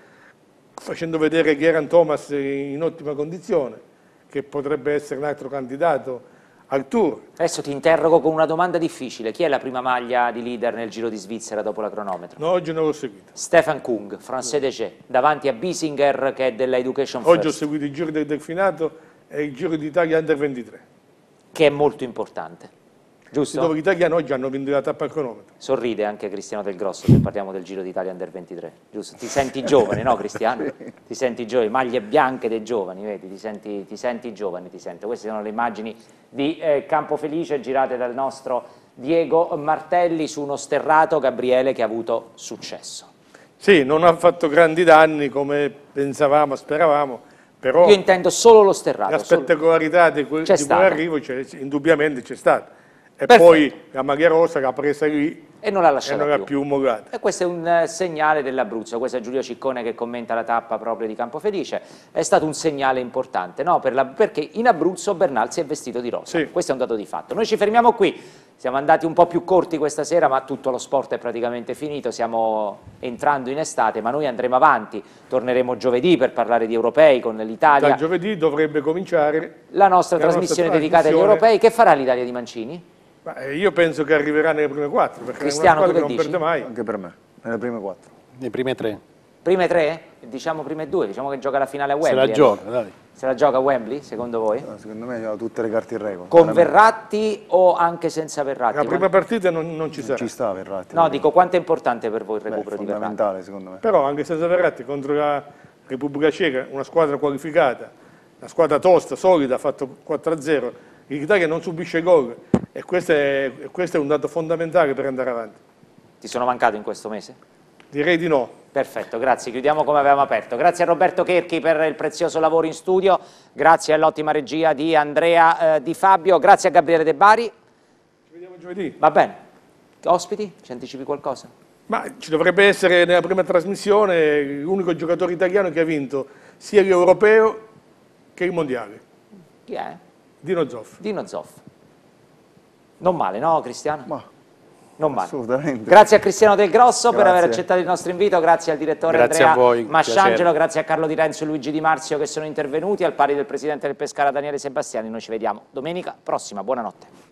facendo vedere Geraint Thomas in ottima condizione, che potrebbe essere un altro candidato al Tour. Adesso ti interrogo con una domanda difficile. Chi è la prima maglia di leader nel Giro di Svizzera dopo la cronometro? No, oggi non l'ho seguito. Stefan Kung, Français Degé, davanti a Biesinger che è della Education First. Oggi ho seguito il Giro del Delfinato e il Giro d'Italia Under 23. Che è molto importante. Giusto? Dove gli italiani oggi hanno vinto la tappa al cronometro. Sorride anche Cristiano Del Grosso se parliamo del Giro d'Italia Under 23, giusto? Ti senti giovane, no Cristiano? Ti senti giovane, maglie bianche dei giovani, vedi? Ti senti giovane, ti sento. Queste sono le immagini di Campofelice girate dal nostro Diego Martelli su uno sterrato Gabriele che ha avuto successo. Sì, non ha fatto grandi danni come pensavamo, speravamo, però... Io intendo solo lo sterrato. La spettacolarità di quell'arrivo indubbiamente c'è stata. E poi la maglia rosa che ha presa lì e non l'ha lasciata più omologata. E questo è un segnale dell'Abruzzo. Questo è Giulio Ciccone che commenta la tappa proprio di Campofelice. È stato un segnale importante, no? Perché in Abruzzo Bernal si è vestito di rosa. Sì. Questo è un dato di fatto. Noi ci fermiamo qui. Siamo andati un po' più corti questa sera, ma tutto lo sport è praticamente finito. Stiamo entrando in estate, ma noi andremo avanti. Torneremo giovedì per parlare di europei con l'Italia. Da giovedì dovrebbe cominciare la nostra trasmissione dedicata agli europei. Che farà l'Italia di Mancini? Io penso che arriverà nelle prime 4, perché Cristiano, è una squadra che non perde mai. Anche per me, nelle prime 4. Nei prime 3. Prime 3? Diciamo prime 2, diciamo che gioca la finale a Wembley. Se la gioca, dai. Se la gioca a Wembley, secondo voi? No, secondo me ha tutte le carte in regola. Con Verratti o anche senza Verratti? La prima partita non ci sarà. Non ci sta Verratti. No, dico, quanto è importante per voi il recupero di Verratti? È fondamentale, secondo me. Però anche senza Verratti contro la Repubblica Ceca, una squadra qualificata, una squadra tosta, solida, ha fatto 4-0, l'Italia non subisce gol e questo è un dato fondamentale per andare avanti. Ti sono mancato in questo mese? Direi di no. Perfetto, grazie. Chiudiamo come avevamo aperto. Grazie a Roberto Cherchi per il prezioso lavoro in studio, grazie all'ottima regia di Andrea Di Fabio, grazie a Gabriele De Bari. Ci vediamo giovedì. Va bene. Ospiti? Ci anticipi qualcosa? Ma ci dovrebbe essere nella prima trasmissione l'unico giocatore italiano che ha vinto sia l'Europeo che il Mondiale. Chi è? Dino Zoff. Dino Zoff. Non male, no Cristiano? Ma Non vale. Assolutamente. Grazie a Cristiano Del Grosso per Grazie. aver accettato il nostro invito, grazie al direttore Grazie Andrea a voi, Masciangelo, piacere. grazie a Carlo Di Renzo e Luigi Di Marzio che sono intervenuti, al pari del presidente del Pescara Daniele Sebastiani. Noi ci vediamo domenica prossima, buonanotte.